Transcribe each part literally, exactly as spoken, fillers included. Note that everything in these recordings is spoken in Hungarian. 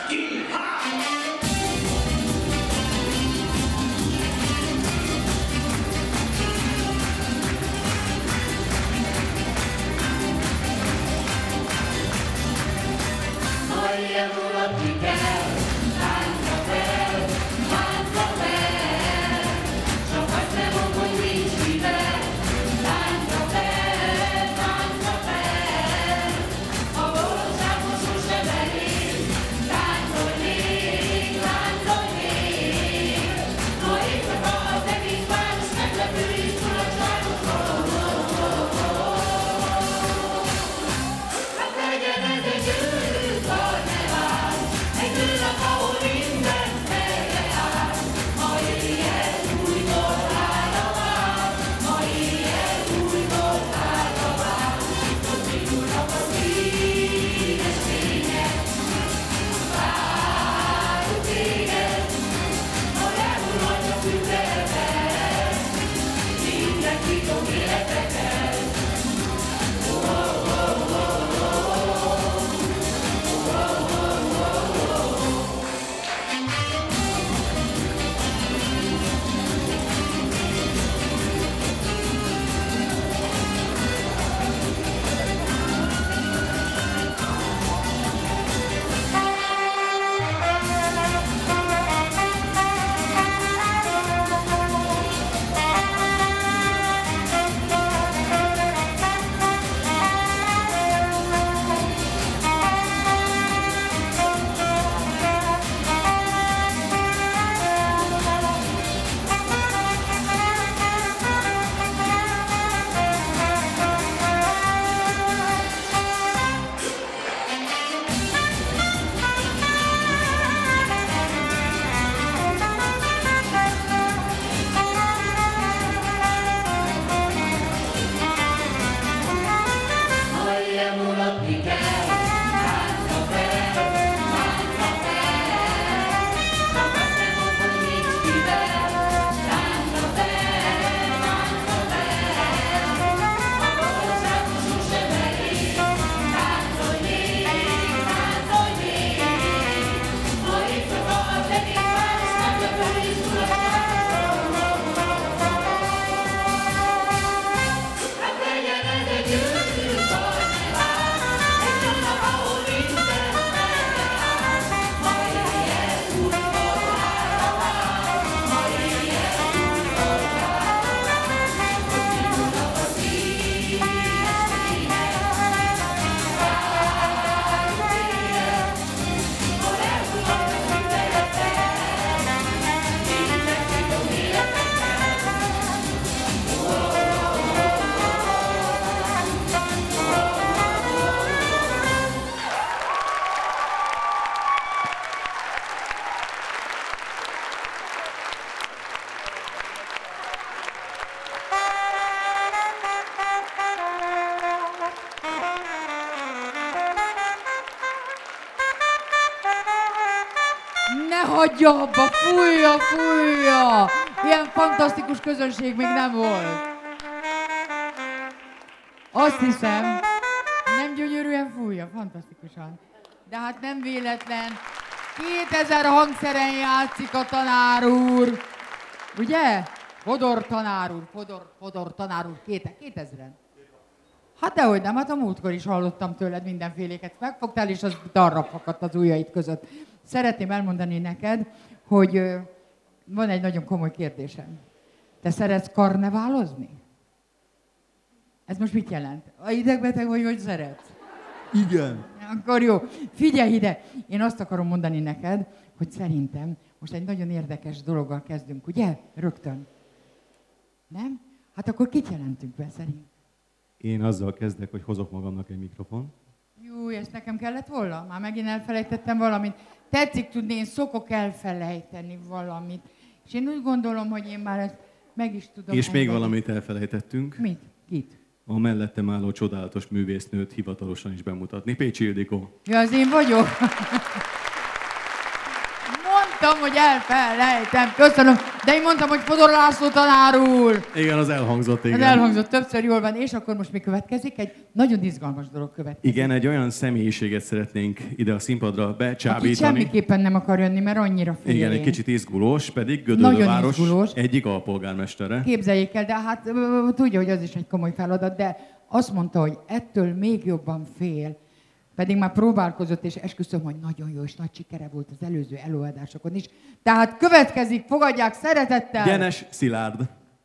hagyja abba, fújja, fújja! Ilyen fantasztikus közönség még nem volt. Azt hiszem, nem gyönyörűen fújja, fantasztikusan. De hát nem véletlen. kétezer hangszeren játszik a tanár úr. Ugye? Fodor tanár úr, Fodor, Fodor tanár úr, kétezren. Hát dehogy nem, hát a múltkor is hallottam tőled mindenféléket. Megfogtál, és az darra fakadt az ujjaid között. Szeretném elmondani neked, hogy van egy nagyon komoly kérdésem. Te szeretsz karneválozni? Ez most mit jelent? A idegbeteg vagy, hogy szeretsz? Igen. Akkor jó. Figyelj ide! Én azt akarom mondani neked, hogy szerintem most egy nagyon érdekes dologgal kezdünk, ugye? Rögtön. Nem? Hát akkor kit jelentünk be szerint? Én azzal kezdek, hogy hozok magamnak egy mikrofon. Jó, ezt nekem kellett volna? Már megint elfelejtettem valamit. Tetszik tudni, én szokok elfelejteni valamit. És én úgy gondolom, hogy én már ezt meg is tudom. És engedni. még valamit elfelejtettünk. Mit? Kit? A mellettem álló csodálatos művésznőt hivatalosan is bemutatni. Pécsi Ildikó. Ja, az én vagyok. láttam, hogy elfelejtem. Köszönöm. De én mondtam, hogy Fodor László tanár úr. Igen, az elhangzott, igen. Az elhangzott többször, jól van. És akkor most mi következik? Egy nagyon izgalmas dolog következik. Igen, egy olyan személyiséget szeretnénk ide a színpadra becsábítani. Aki semmiképpen nem akar jönni, mert annyira fél. Igen, egy kicsit izgulós, pedig Gödöllőváros egyik alpolgármestere. Képzeljék el, de hát tudja, hogy az is egy komoly feladat, de azt mondta, hogy ettől még jobban fél. Pedig már próbálkozott, és esküszöm, hogy nagyon jó és nagy sikere volt az előző előadásokon is. Tehát következik, fogadják szeretettel. Gyenes Szilárd.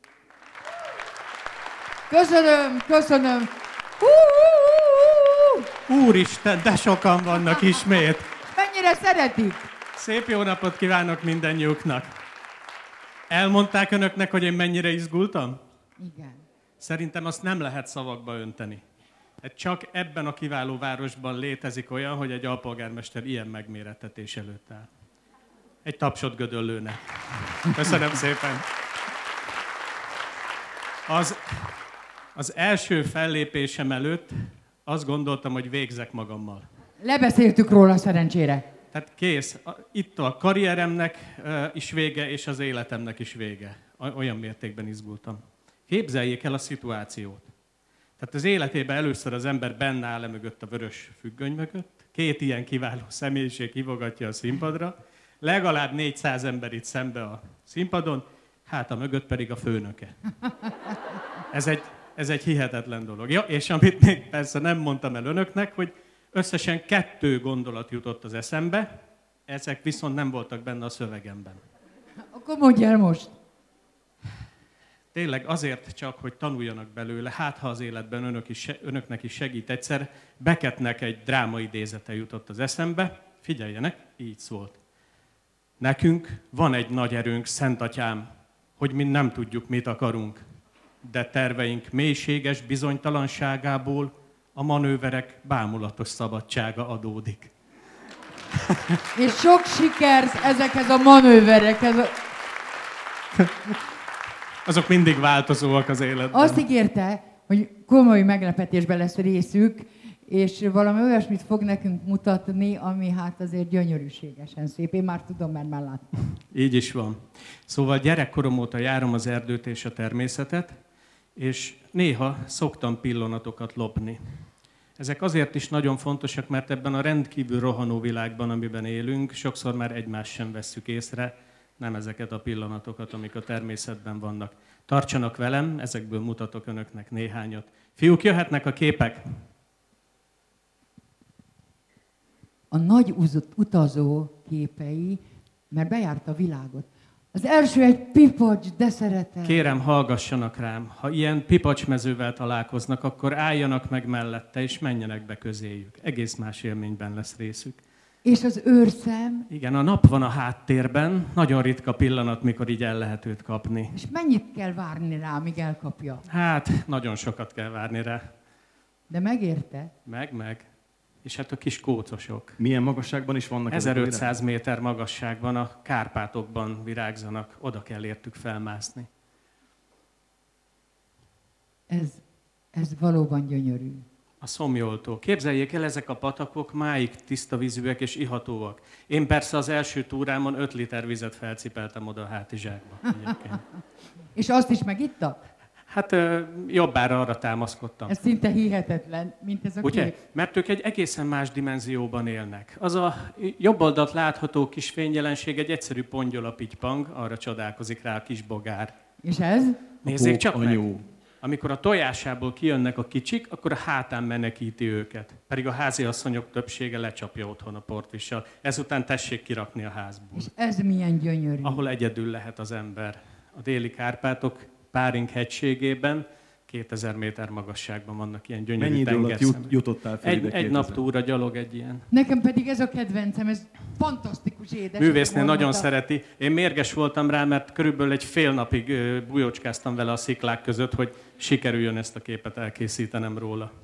Köszönöm, köszönöm. Hú, hú, hú, hú. Úristen, de sokan vannak ismét. Mennyire szeretik? Szép jó napot kívánok mindennyiuknak. Elmondták önöknek, hogy én mennyire izgultam? Igen. Szerintem azt nem lehet szavakba önteni. Csak ebben a kiváló városban létezik olyan, hogy egy alpolgármester ilyen megmérettetés előtt áll. Egy tapsot Gödöllőnek. Köszönöm szépen. Az, az első fellépésem előtt azt gondoltam, hogy végzek magammal. Lebeszéltük róla szerencsére. Tehát kész. Itt a karrieremnek is vége, és az életemnek is vége. Olyan mértékben izgultam. Képzeljék el a szituációt. Tehát az életében először az ember benne áll mögött a vörös függöny mögött, két ilyen kiváló személyiség hívogatja a színpadra, legalább négyszáz ember itt szembe a színpadon, hát a mögött pedig a főnöke. Ez egy, ez egy hihetetlen dolog. Ja, és amit még persze nem mondtam el önöknek, hogy összesen kettő gondolat jutott az eszembe, ezek viszont nem voltak benne a szövegemben. Akkor mondj el most. Tényleg azért csak, hogy tanuljanak belőle, hát ha az életben önök is, önöknek is segít egyszer, Beckettnek egy drámaidézete jutott az eszembe. Figyeljenek, így szólt. Nekünk van egy nagy erőnk, Szent Atyám, hogy mi nem tudjuk, mit akarunk, de terveink mélységes bizonytalanságából a manőverek bámulatos szabadsága adódik. És sok sikert ezekhez a manőverekhez. Azok mindig változóak az életben. Azt ígérte, hogy komoly meglepetésben lesz részük, és valami olyasmit fog nekünk mutatni, ami hát azért gyönyörűségesen szép. Én már tudom, mert már láttam. Így is van. Szóval gyerekkorom óta járom az erdőt és a természetet, és néha szoktam pillanatokat lopni. Ezek azért is nagyon fontosak, mert ebben a rendkívül rohanó világban, amiben élünk, sokszor már egymást sem vesszük észre, nem ezeket a pillanatokat, amik a természetben vannak. Tartsanak velem, ezekből mutatok önöknek néhányat. Fiúk, jöhetnek a képek? A nagy utazó képei, mert bejárta a világot. Az első egy pipacs, de szeretem. Kérem, hallgassanak rám. Ha ilyen pipacsmezővel találkoznak, akkor álljanak meg mellette, és menjenek be közéjük. Egész más élményben lesz részük. És az őrszem? Igen, a nap van a háttérben, nagyon ritka pillanat, mikor így el lehet őt kapni. És mennyit kell várni rá, míg elkapja? Hát, nagyon sokat kell várni rá. De megérte? Meg, meg. És hát a kis kócosok. Milyen magasságban is vannak? ezerötszáz méter magasságban, a Kárpátokban virágzanak, oda kell értük felmászni. Ez, ez valóban gyönyörű. A Szomjoltó. Képzeljék el, ezek a patakok máig tiszta vízűek és ihatóak. Én persze az első túrámon öt liter vizet felcipeltem oda a hátizsákba. És azt is megitta? Hát jobbára arra támaszkodtam. Ez szinte hihetetlen, mint ez a Ugye? kép. Mert ők egy egészen más dimenzióban élnek. Az a jobb oldalt látható kis fényjelenség egy egyszerű pongyola pitypang, arra csodálkozik rá a kis bogár. És ez? Nézzék csak meg! Anyú. Amikor a tojásából kijönnek a kicsik, akkor a hátán menekíti őket. Pedig a háziasszonyok többsége lecsapja otthon a portvissal. Ezután tessék kirakni a házból. És ez milyen gyönyörű. Ahol egyedül lehet az ember. A déli Kárpátok Páring hegységében, kétezer méter magasságban vannak ilyen gyönyörű Mennyi idő alatt tengerszemek. jut, jutottál fel Egy, ide egy nap túra gyalog egy ilyen. Nekem pedig ez a kedvencem, ez fantasztikus édes. Művésznő nagyon szereti. Én mérges voltam rá, mert körülbelül egy fél napig bujócskáztam vele a sziklák között, hogy sikerüljön ezt a képet elkészítenem róla.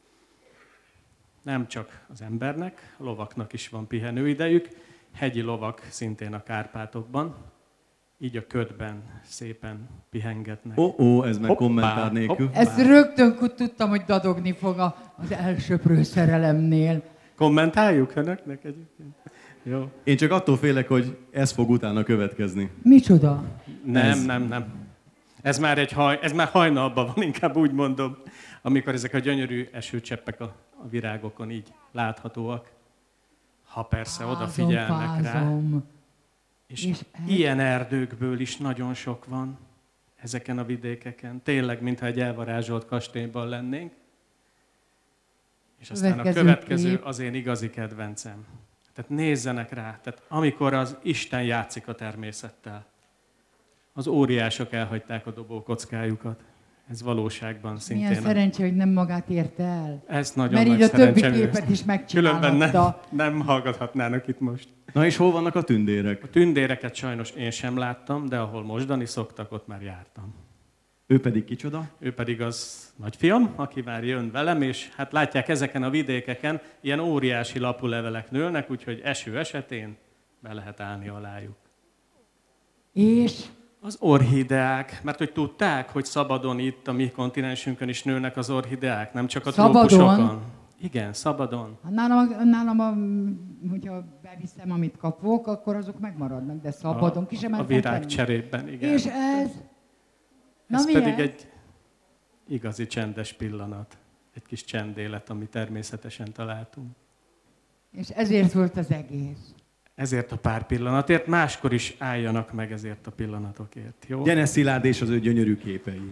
Nem csak az embernek, a lovaknak is van pihenőidejük. Hegyi lovak szintén a Kárpátokban. Így a ködben szépen pihengetnek. Ó, ó, ez meg Hoppá, kommentár nélkül. hoppá. Ezt rögtön tudtam, hogy dadogni fog a, az elsöprő szerelemnél. Kommentáljuk önöknek egyébként? Jó? Én csak attól félek, hogy ez fog utána következni. Micsoda? Nem, Ez- nem, nem. Ez már, egy haj, ez már hajnalban van, inkább úgy mondom, amikor ezek a gyönyörű esőcseppek a, a virágokon így láthatóak. Ha persze odafigyelnek rá. Fázom. És, És ez- ilyen erdőkből is nagyon sok van ezeken a vidékeken. Tényleg, mintha egy elvarázsolt kastélyban lennénk. És aztán Következő a következő kép. az én igazi kedvencem. Tehát nézzenek rá. Tehát amikor az Isten játszik a természettel, az óriások elhagyták a dobókockájukat. Ez valóságban szintén. Milyen szerencsé, hogy nem magát érte el. Ez nagyon Mert nagy így a többi szerencsém képet ősz. is Különben nem, megcsinálhatta. nem hallgathatnának itt most. Na és hol vannak a tündérek? A tündéreket sajnos én sem láttam, de ahol mosdani szoktak, ott már jártam. Ő pedig kicsoda? Ő pedig az nagyfiam, aki már jön velem, és hát látják ezeken a vidékeken, ilyen óriási lapulevelek nőnek, úgyhogy eső esetén be lehet állni alájuk. És Az orhideák, mert hogy tudták, hogy szabadon itt a mi kontinensünkön is nőnek az orhideák, nem csak a Szabadon? trópusokon. Igen, szabadon. nálam, nálam a, hogyha beviszem, amit kapok, akkor azok megmaradnak, de szabadon ki sem A mentem virág tenni. cserében, igen. És ez? Na Ez mi pedig ez? egy igazi csendes pillanat. Egy kis csendélet, ami természetesen találtunk. És ezért volt az egész. Ezért a pár pillanatért, máskor is álljanak meg ezért a pillanatokért, jó? Gyene Szilárd és az ő gyönyörű képei.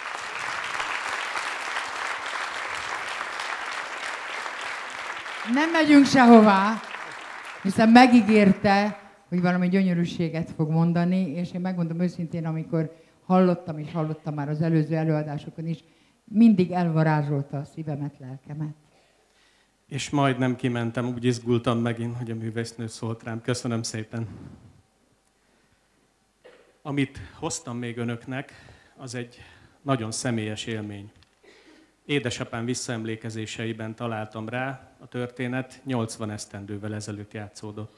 Nem megyünk sehová, hiszen megígérte, hogy valami gyönyörűséget fog mondani, és én megmondom őszintén, amikor hallottam, és hallottam már az előző előadásokon is, mindig elvarázsolta a szívemet, lelkemet. És majdnem kimentem, úgy izgultam megint, hogy a művésznő szólt rám. Köszönöm szépen. Amit hoztam még önöknek, az egy nagyon személyes élmény. Édesapám visszaemlékezéseiben találtam rá, a történet nyolcvan esztendővel ezelőtt játszódott.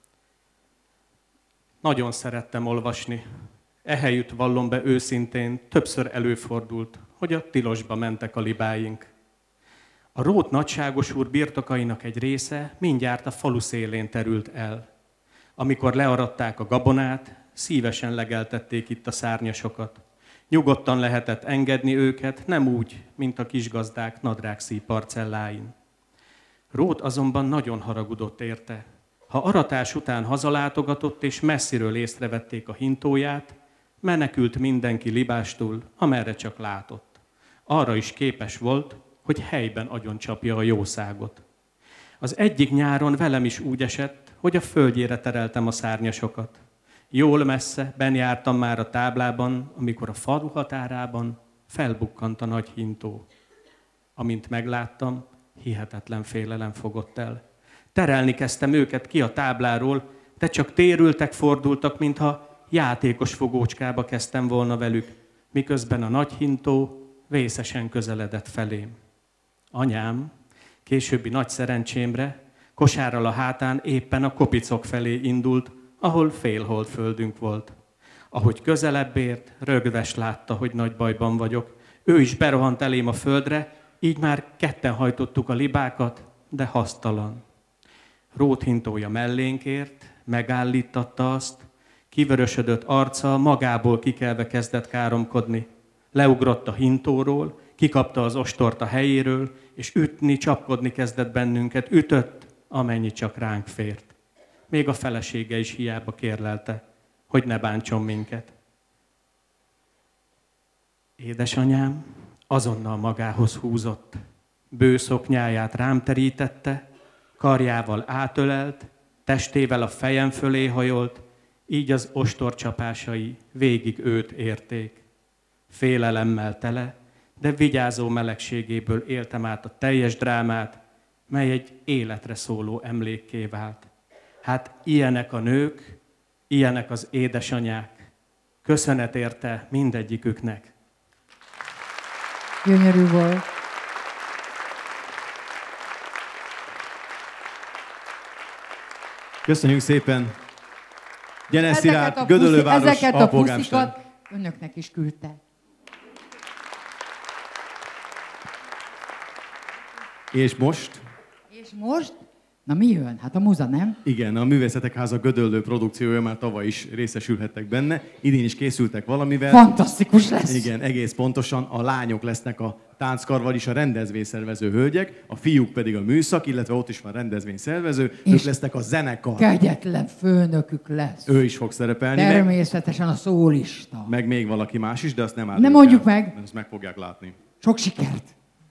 Nagyon szerettem olvasni. Ehelyütt vallom be őszintén, többször előfordult, hogy a tilosba mentek a libáink. A Róth nagyságos úr birtokainak egy része mindjárt a falu szélén terült el. Amikor learadták a gabonát, szívesen legeltették itt a szárnyasokat. Nyugodtan lehetett engedni őket, nem úgy, mint a kisgazdák nadrágszíj parcelláin. Róth azonban nagyon haragudott érte. Ha aratás után hazalátogatott és messziről észrevették a hintóját, menekült mindenki libástul, amerre csak látott. Arra is képes volt, hogy helyben agyoncsapja a jószágot. Az egyik nyáron velem is úgy esett, hogy a földjére tereltem a szárnyasokat. Jól messze benn jártam már a táblában, amikor a falu határában felbukkant a nagy hintó. Amint megláttam, hihetetlen félelem fogott el. Terelni kezdtem őket ki a tábláról, de csak térültek, fordultak, mintha játékos fogócskába kezdtem volna velük, miközben a nagy hintó vészesen közeledett felém. Anyám, későbbi nagy szerencsémre, kosárral a hátán éppen a kopicok felé indult, ahol félhold földünk volt. Ahogy közelebb ért, rögves látta, hogy nagy bajban vagyok. Ő is berohant elém a földre, így már ketten hajtottuk a libákat, de hasztalan. Róth hintója mellénk ért, megállítatta azt, kivörösödött arca magából kikelve kezdett káromkodni. Leugrott a hintóról, kikapta az ostort a helyéről, és ütni, csapkodni kezdett bennünket, ütött, amennyi csak ránk fért. Még a felesége is hiába kérlelte, hogy ne bántson minket. Édesanyám azonnal magához húzott, bő szoknyáját rám terítette, karjával átölelt, testével a fejem fölé hajolt, így az ostorcsapásai végig őt érték. Félelemmel tele, de vigyázó melegségéből éltem át a teljes drámát, mely egy életre szóló emlékké vált. Hát ilyenek a nők, ilyenek az édesanyák. Köszönet érte mindegyiküknek. Gyönyörű volt. Köszönjük szépen! Gyene Ezeket Szilárd, a, Gödöllőváros puszi, ezeket a alpolgármester. puszikat önöknek is küldte. És most És most Na mi jön? Hát a muza, nem? Igen, a Művészetek Háza Gödöllő produkciója már tavaly is részesülhettek benne. Idén is készültek valamivel. Fantasztikus lesz! Igen, egész pontosan. A lányok lesznek a tánckar, vagyis a rendezvényszervező hölgyek, a fiúk pedig a műszak, illetve ott is van rendezvényszervező, ők lesznek a zenekar. Kegyetlen főnökük lesz. Ő is fog szerepelni. Természetesen a szólista. Meg még valaki más is, de azt nem áruljuk Ne mondjuk el, meg. Ezt meg fogják látni. Sok sikert!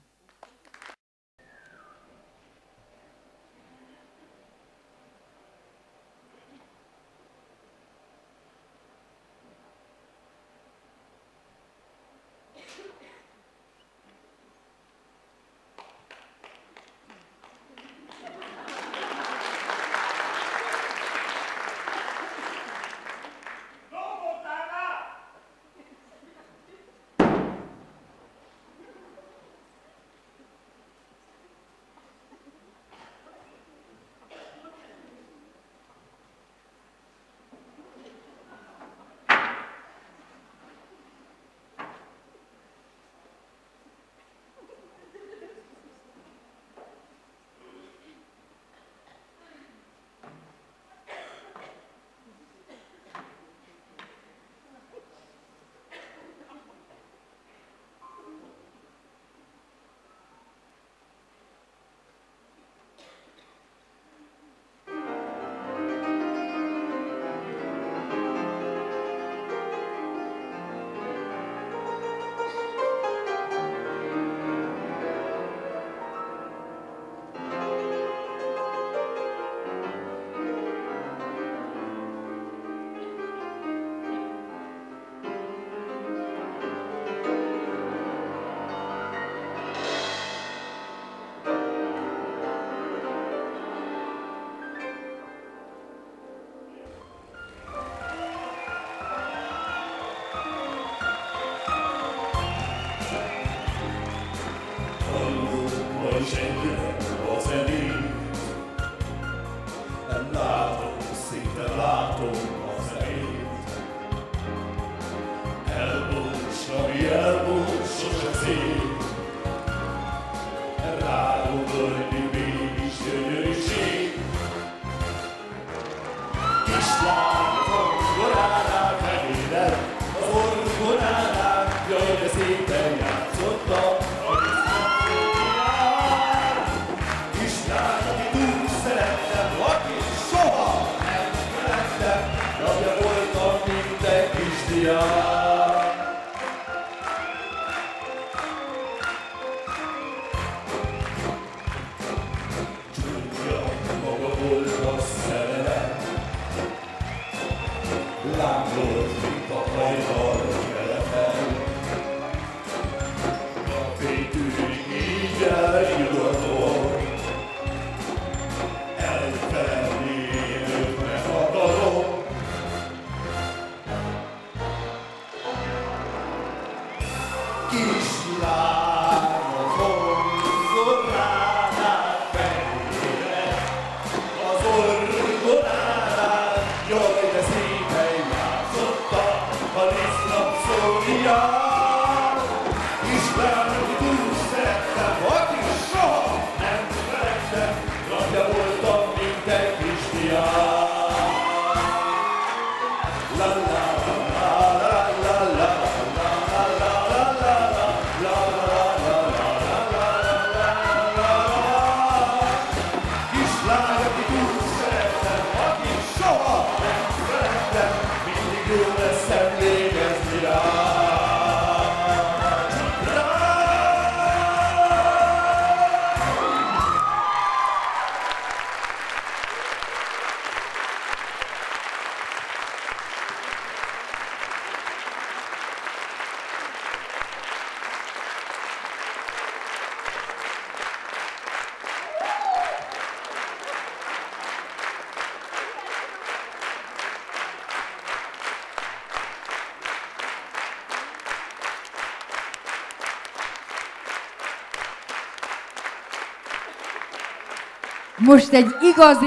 Most egy igazi...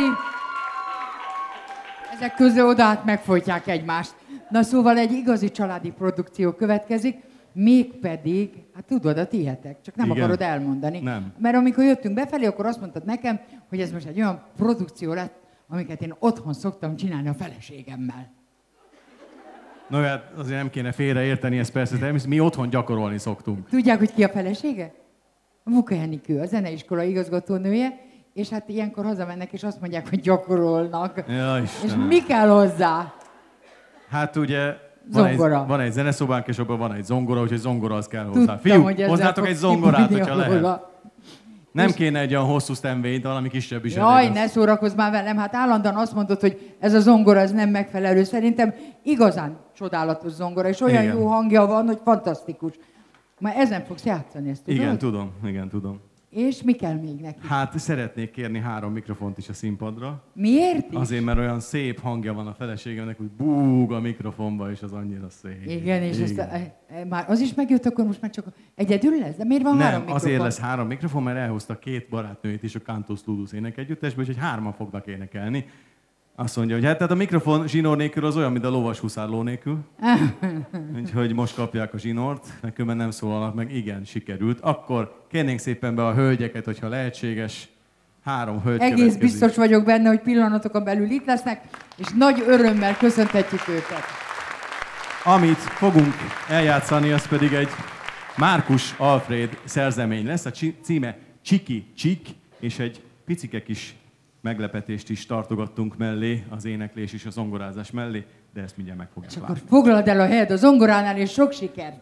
Ezek közül oda hát megfojtják egymást. Na szóval egy igazi családi produkció következik. Mégpedig, hát tudod, a tiétek, csak nem Igen. akarod elmondani. Nem. Mert amikor jöttünk befelé, akkor azt mondtad nekem, hogy ez most egy olyan produkció lett, amiket én otthon szoktam csinálni a feleségemmel. No, hát azért nem kéne félreérteni, ez persze, de mi otthon gyakorolni szoktunk. Tudják, hogy ki a felesége? Vuka Enikő, a zeneiskola igazgatónője, és hát ilyenkor hazamennek, és azt mondják, hogy gyakorolnak. Ja, és Istenem. mi kell hozzá? Hát ugye van egy, Zongora. van egy zeneszobánk, és abban van egy zongora, úgyhogy zongora az kell hozzá. Tudtam, Fiúk, hogy ezzel hozzátok fogsz egy zongorát, kibújni hogyha róla. lehet. Nem kéne egy olyan hosszú sztenvényt, valami kisebb is. Jaj, elég, ne az- szórakozz már velem, hát állandóan azt mondod, hogy ez a zongora ez nem megfelelő. Szerintem igazán csodálatos zongora, és olyan Igen. jó hangja van, hogy fantasztikus. Már ezen fogsz játszani, ezt tudod? Igen, tudom, igen, tudom. És mi kell még neki? Hát szeretnék kérni három mikrofont is a színpadra. Miért is? Azért, mert olyan szép hangja van a feleségemnek, hogy búg a mikrofonba, és az annyira szép. Igen, és ezt, Igen. e, e, már az is megjött, akkor most már csak egyedül lesz? De miért van három Nem, mikrofon? azért lesz három mikrofon, mert elhozta két barátnőit is a Cantus Ludus énekegyüttesbe, úgyhogy hárman fognak énekelni. Azt mondja, hogy hát tehát a mikrofon zsinór nélkül az olyan, mint a lovas huszárló nélkül. Úgyhogy most kapják a zsinort, mert különben nem szólalnak meg. Igen, sikerült. Akkor kérnénk szépen be a hölgyeket, hogyha lehetséges. Három hölgy Egész következik. biztos vagyok benne, hogy pillanatokon belül itt lesznek, és nagy örömmel köszöntetjük őket. Amit fogunk eljátszani, az pedig egy Márkus Alfréd szerzemény lesz. A csi- címe Csiki Csik, és egy picike kis meglepetést is tartogattunk mellé, az éneklés és a zongorázás mellé, de ezt mindjárt meg fogják És akkor látni. foglald el a helyed a zongoránál, és sok sikert!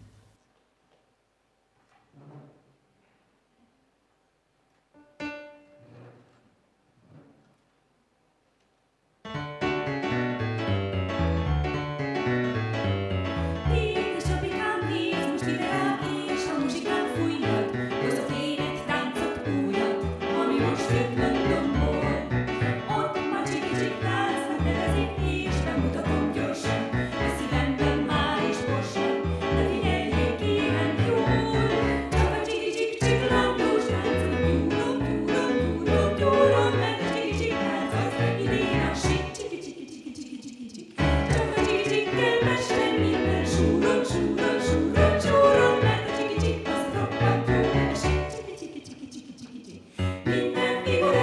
Édesapikám, nézd most ide rám, és a muzsikán fújjad, hozok én egy táncot újat, ami most jött Londonból. Ott már csiki-csik táncnak nevezik, és bemutatom gyorsan, a szívemben már is borsan, de figyeljék kérem jól. Csak a csiki-csik-csik landós táncot gyúrom, gyúrom, gyúrom, gyúrom, mert a csiki-csik tánc az idén a sik, csiki-csiki-csiki-csiki-csiki-csik. Csak a csiki-csikkel mesten minden súrom, súrom, súrom, súrom, mert a csiki-csik az roppant jó, a sik, csiki-csiki-csiki-csiki-csiki. Minden figura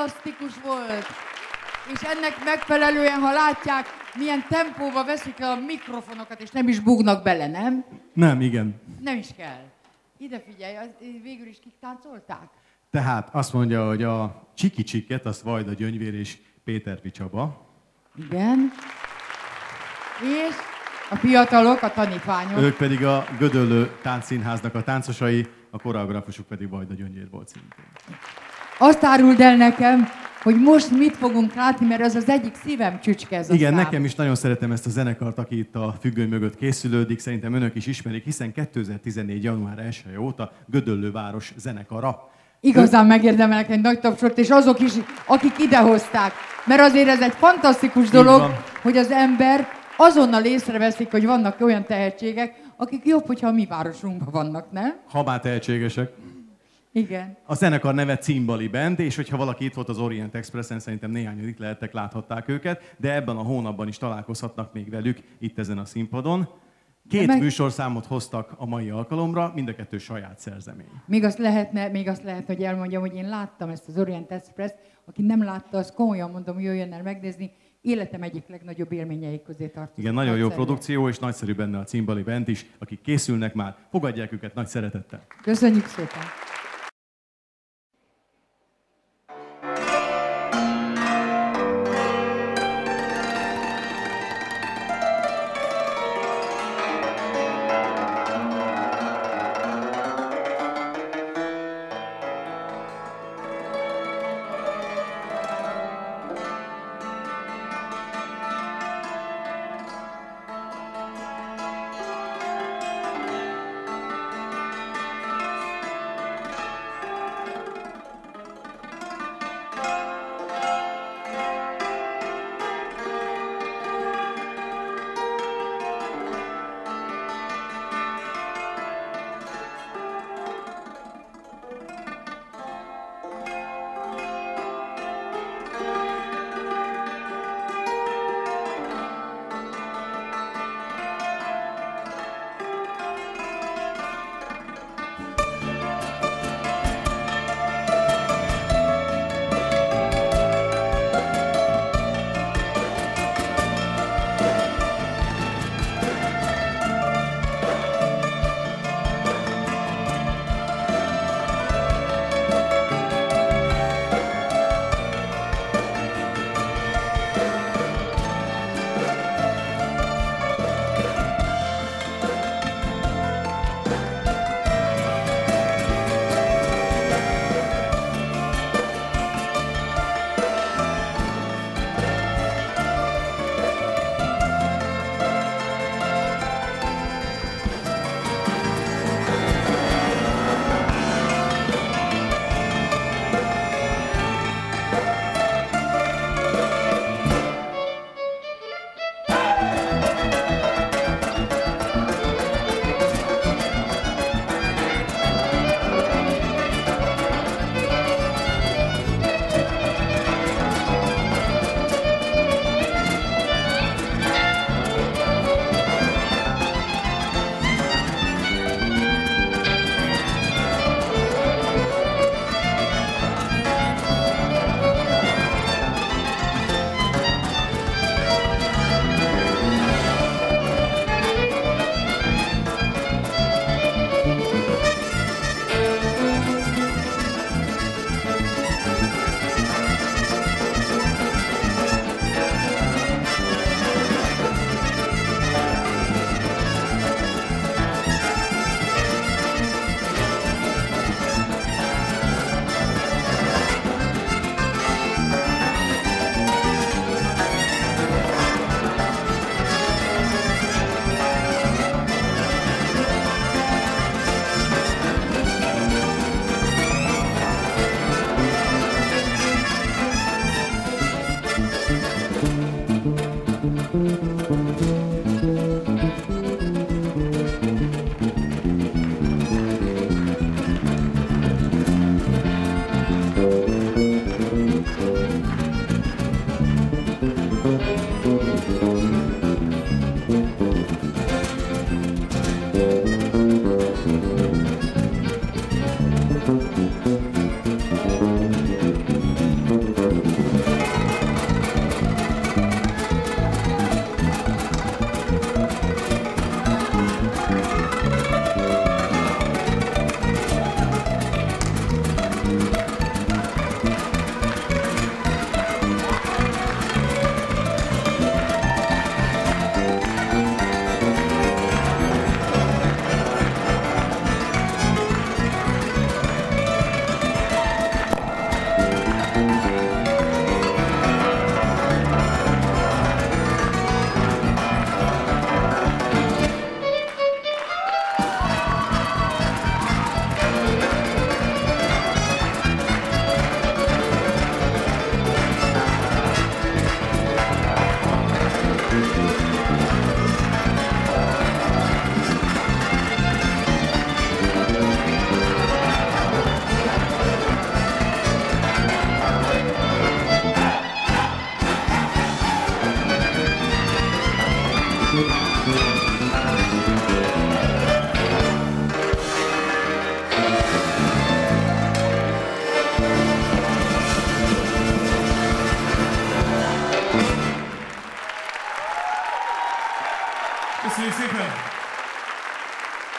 fantasztikus volt. És ennek megfelelően, ha látják, milyen tempóba veszik el a mikrofonokat, és nem is bugnak bele, nem? Nem, igen. Nem is kell. Ide figyelj, az, végül is kik táncolták? Tehát azt mondja, hogy a csiki-csiket, azt Vajda Gyöngyvér és Péterfi Csaba. Igen. És a fiatalok, a tanítványok. Ők pedig a Gödöllő Táncszínháznak a táncosai, a koreográfusuk pedig Vajda Gyöngyvér volt szintén. Azt áruld el nekem, hogy most mit fogunk látni, mert ez az egyik szívem csücske ez a Igen, szám. nekem is nagyon szeretem ezt a zenekart, aki itt a függöny mögött készülődik. Szerintem önök is ismerik, hiszen kétezer-tizennégy. január elseje óta Gödöllő város zenekara. Igazán megérdemelnek egy nagy tapsot, és azok is, akik idehozták. Mert azért ez egy fantasztikus dolog, van. hogy az ember azonnal észreveszik, hogy vannak olyan tehetségek, akik jobb, hogyha a mi városunkban vannak, nem? Ha már tehetségesek. Igen. A zenekar neve Cimbali Band, és hogyha valaki itt volt az Orient Expressen, szerintem néhányan itt lehettek, láthatták őket, de ebben a hónapban is találkozhatnak még velük itt ezen a színpadon. Két meg... műsorszámot hoztak a mai alkalomra, mind a kettő saját szerzemény. Még azt lehetne, még azt lehet, hogy elmondjam, hogy én láttam ezt az Orient Express, aki nem látta, azt komolyan mondom, jöjjön el megnézni. Életem egyik legnagyobb élményeik közé tartozik. Igen, nagyon jó Nagyszerű. produkció, és nagyszerű benne a Cimbali Band is, akik készülnek már, fogadják őket nagy szeretettel. Köszönjük szépen!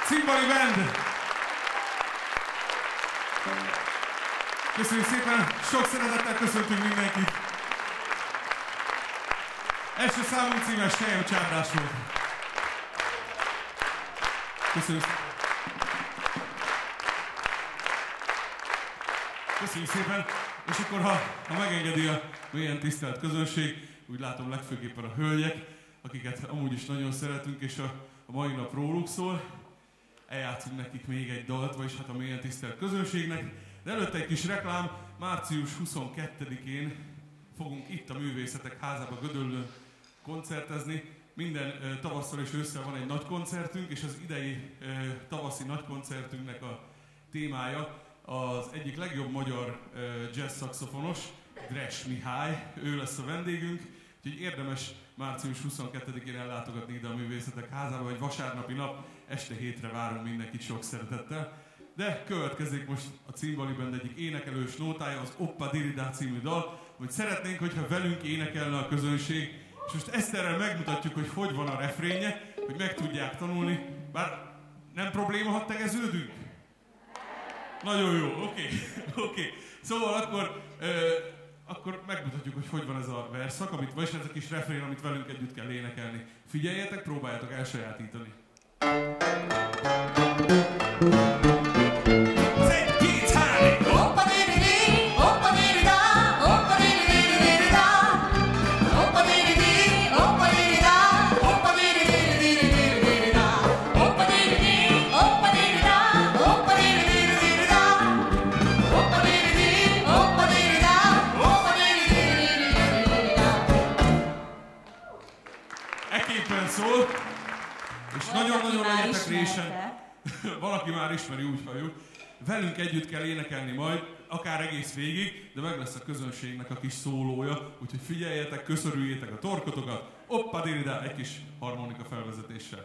Cimbali Band! Köszönjük szépen, sok szeretettel köszöntünk mindenkit! Első számunk címes Fejem Csárdás volt. Köszönjük szépen! Köszönjük szépen! És akkor, ha, ha megengedi a mélyen tisztelt közönség, úgy látom legfőképpen a hölgyek, akiket amúgy is nagyon szeretünk, és a, a mai nap róluk szól. Eljátszunk nekik még egy dalt, vagyis hát a mélyen tisztelt közönségnek. De előtte egy kis reklám, március huszonkettedikén fogunk itt a Művészetek Házában Gödöllőn koncertezni. Minden uh, tavasszal és ősszel van egy nagy koncertünk, és az idei uh, tavaszi nagy koncertünknek a témája az egyik legjobb magyar uh, jazz szaxofonos, Dres Mihály, ő lesz a vendégünk. Úgyhogy érdemes március huszonkettedikén ellátogatni ide a Művészetek Házába, vagy vasárnapi nap, este hétre várunk mindenkit sok szeretettel. De következik most a Cimbali Band egyik énekelős nótája, az Oppa Dirida című dal, hogy szeretnénk, hogyha velünk énekelne a közönség, és most Eszterrel megmutatjuk, hogy hogy van a refrénye, hogy meg tudják tanulni, bár nem probléma, ha tegeződünk? Nagyon jó, oké, okay. oké. Okay. Szóval akkor, ö, akkor megmutatjuk, hogy hogy van ez a verszak, amit, vagyis ez a kis refrén, amit velünk együtt kell énekelni. Figyeljetek, próbáljátok elsajátítani. Ekképpen szól, és nagyon-nagyon legyetek résen. Valaki már ismeri, úgy halljuk. Velünk együtt kell énekelni majd, akár egész végig, de meg lesz a közönségnek a kis szólója, úgyhogy figyeljetek, köszörüljétek a torkotokat. Oppa dirida, egy kis harmonika felvezetéssel.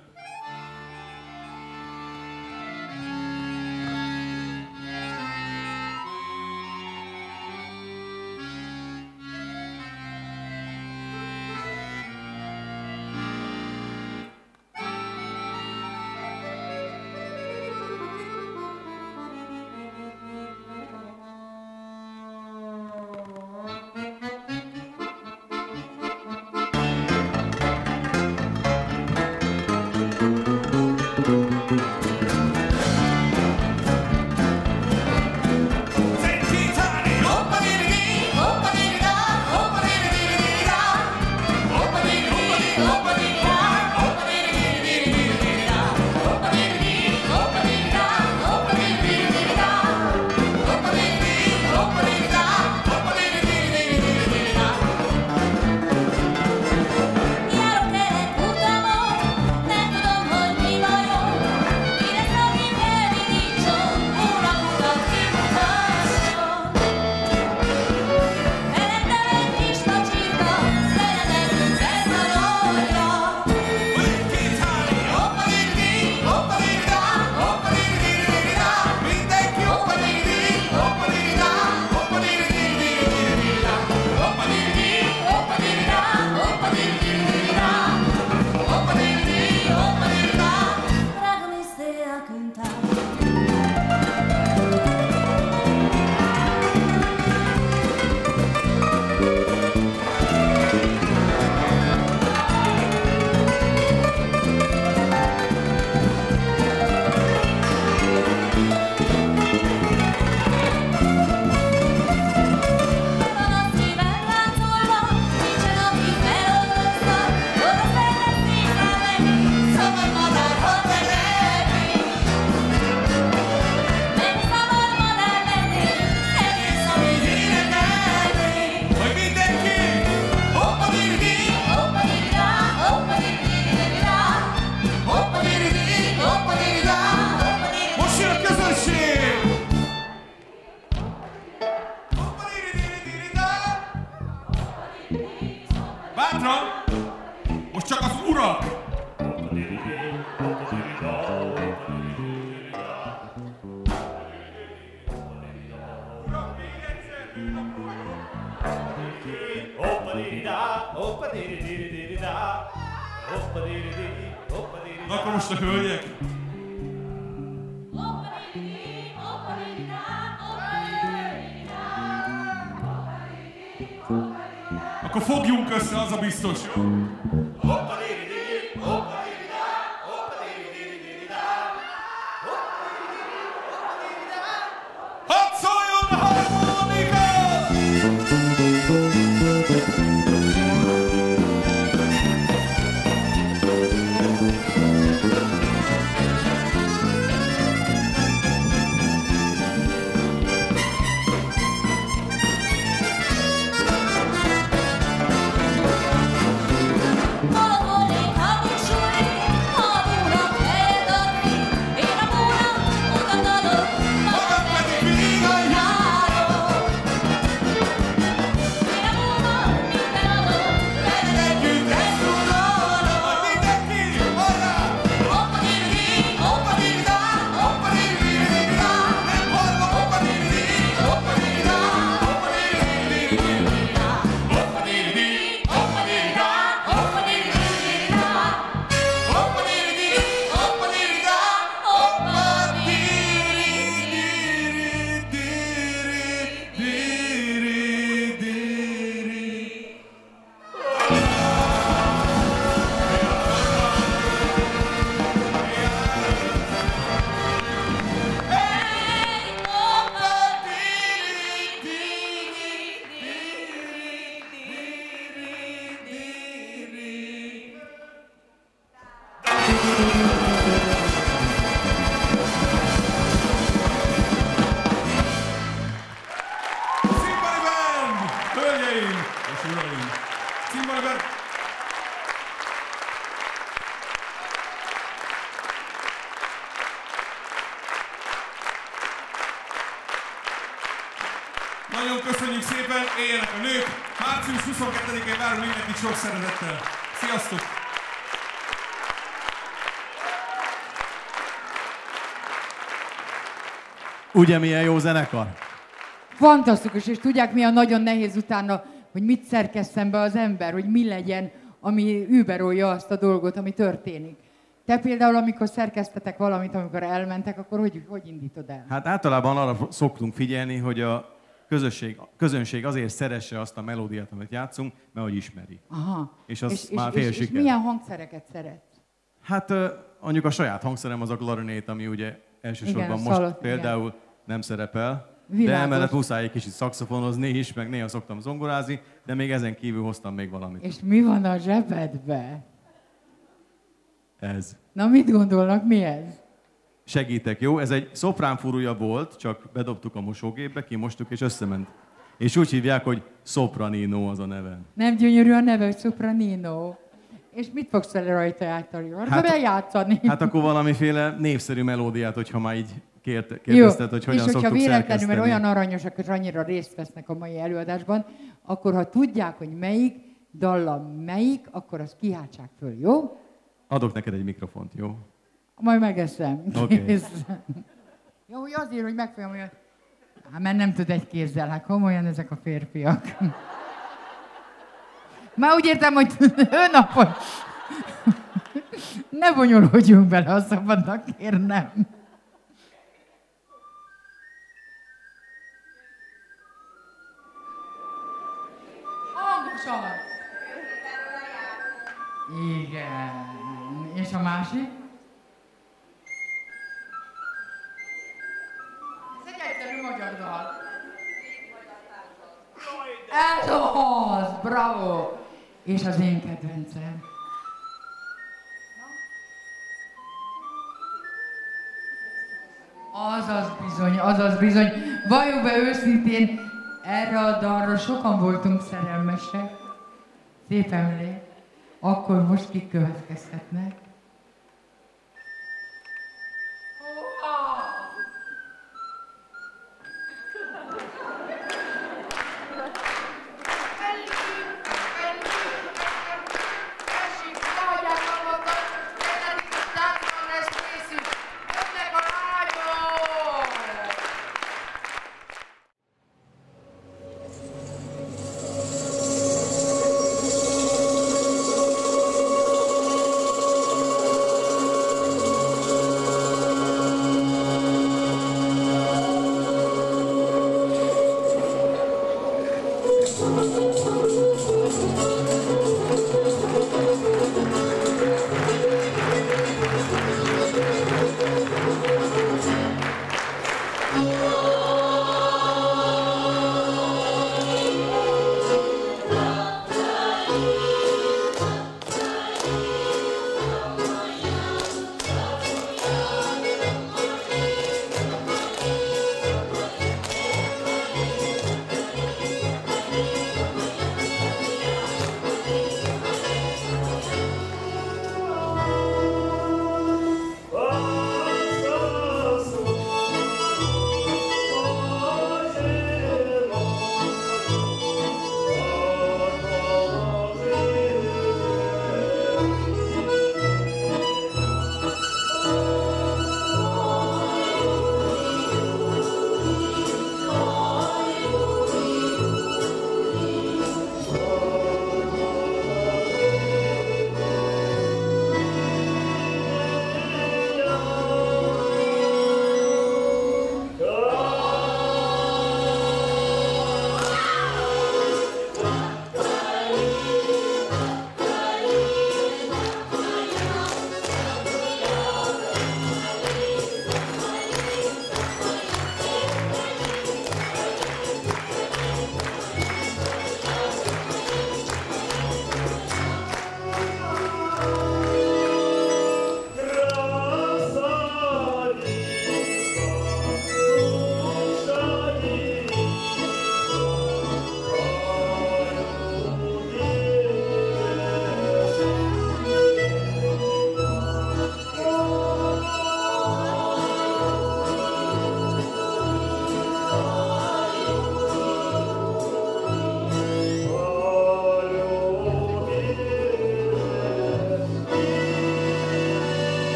Na akkor most a hölgyek! Akkor fogjunk össze, az a biztos, jó? Hadd szóljon a harmonika! Nagyon köszönjük szépen, éljenek a nők! március huszonkettedikén várunk mindenkit sok szeretettel. Sziasztok! Ugye milyen jó zenekar? Fantasztikus, és tudják, mi a nagyon nehéz utána, hogy mit szerkesszen be az ember, hogy mi legyen, ami überolja azt a dolgot, ami történik. Te például, amikor szerkesztetek valamit, amikor elmentek, akkor hogy, hogy indítod el? Hát általában arra szoktunk figyelni, hogy a közösség, közönség azért szeresse azt a melódiát, amit játszunk, mert hogy ismeri. Aha. És az és, már és, fél és, és siker. milyen hangszereket szeretsz? Hát mondjuk a saját hangszerem az a klarinét, ami ugye elsősorban Igen, most szalott, például igen. nem szerepel. Világos. De emellett muszáj egy kicsit szaxofonozni is, meg néha szoktam zongorázni, de még ezen kívül hoztam még valamit. És mi van a zsebedbe? Ez. Na, mit gondolnak, mi ez? Segítek, jó? Ez egy szopránfúrója volt, csak bedobtuk a mosógépbe, kimostuk és összement. És úgy hívják, hogy Sopranino az a neve. Nem gyönyörű a neve, hogy Sopranino. És mit fogsz vele rajta játszani? Hát, játszani. Hát akkor valamiféle népszerű melódiát, hogyha már így kért, kérdezted, hogy hogyan és szoktuk hogyha véletlenül, szerkeszteni. mert olyan aranyosak, és annyira részt vesznek a mai előadásban, akkor ha tudják, hogy melyik dallam melyik, akkor azt kiáltsák föl, jó? Adok neked egy mikrofont, jó? Majd megeszem. Okay. Kész. Jó, hogy azért, hogy megfolyam, hogy... Hát, mert nem tud egy kézzel, hát komolyan ezek a férfiak. Már úgy értem, hogy napon... Ne bonyolódjunk bele, azt szabadnak kérnem. Hangosan! Igen. És a másik? Ez egy egyszerű magyar dal. Ez az! Bravo! És az én kedvencem. Azaz bizony, azaz bizony. Valljuk be őszintén, erre a dalra sokan voltunk szerelmesek. Szép emlék. Akkor most kik következhetnek? Thank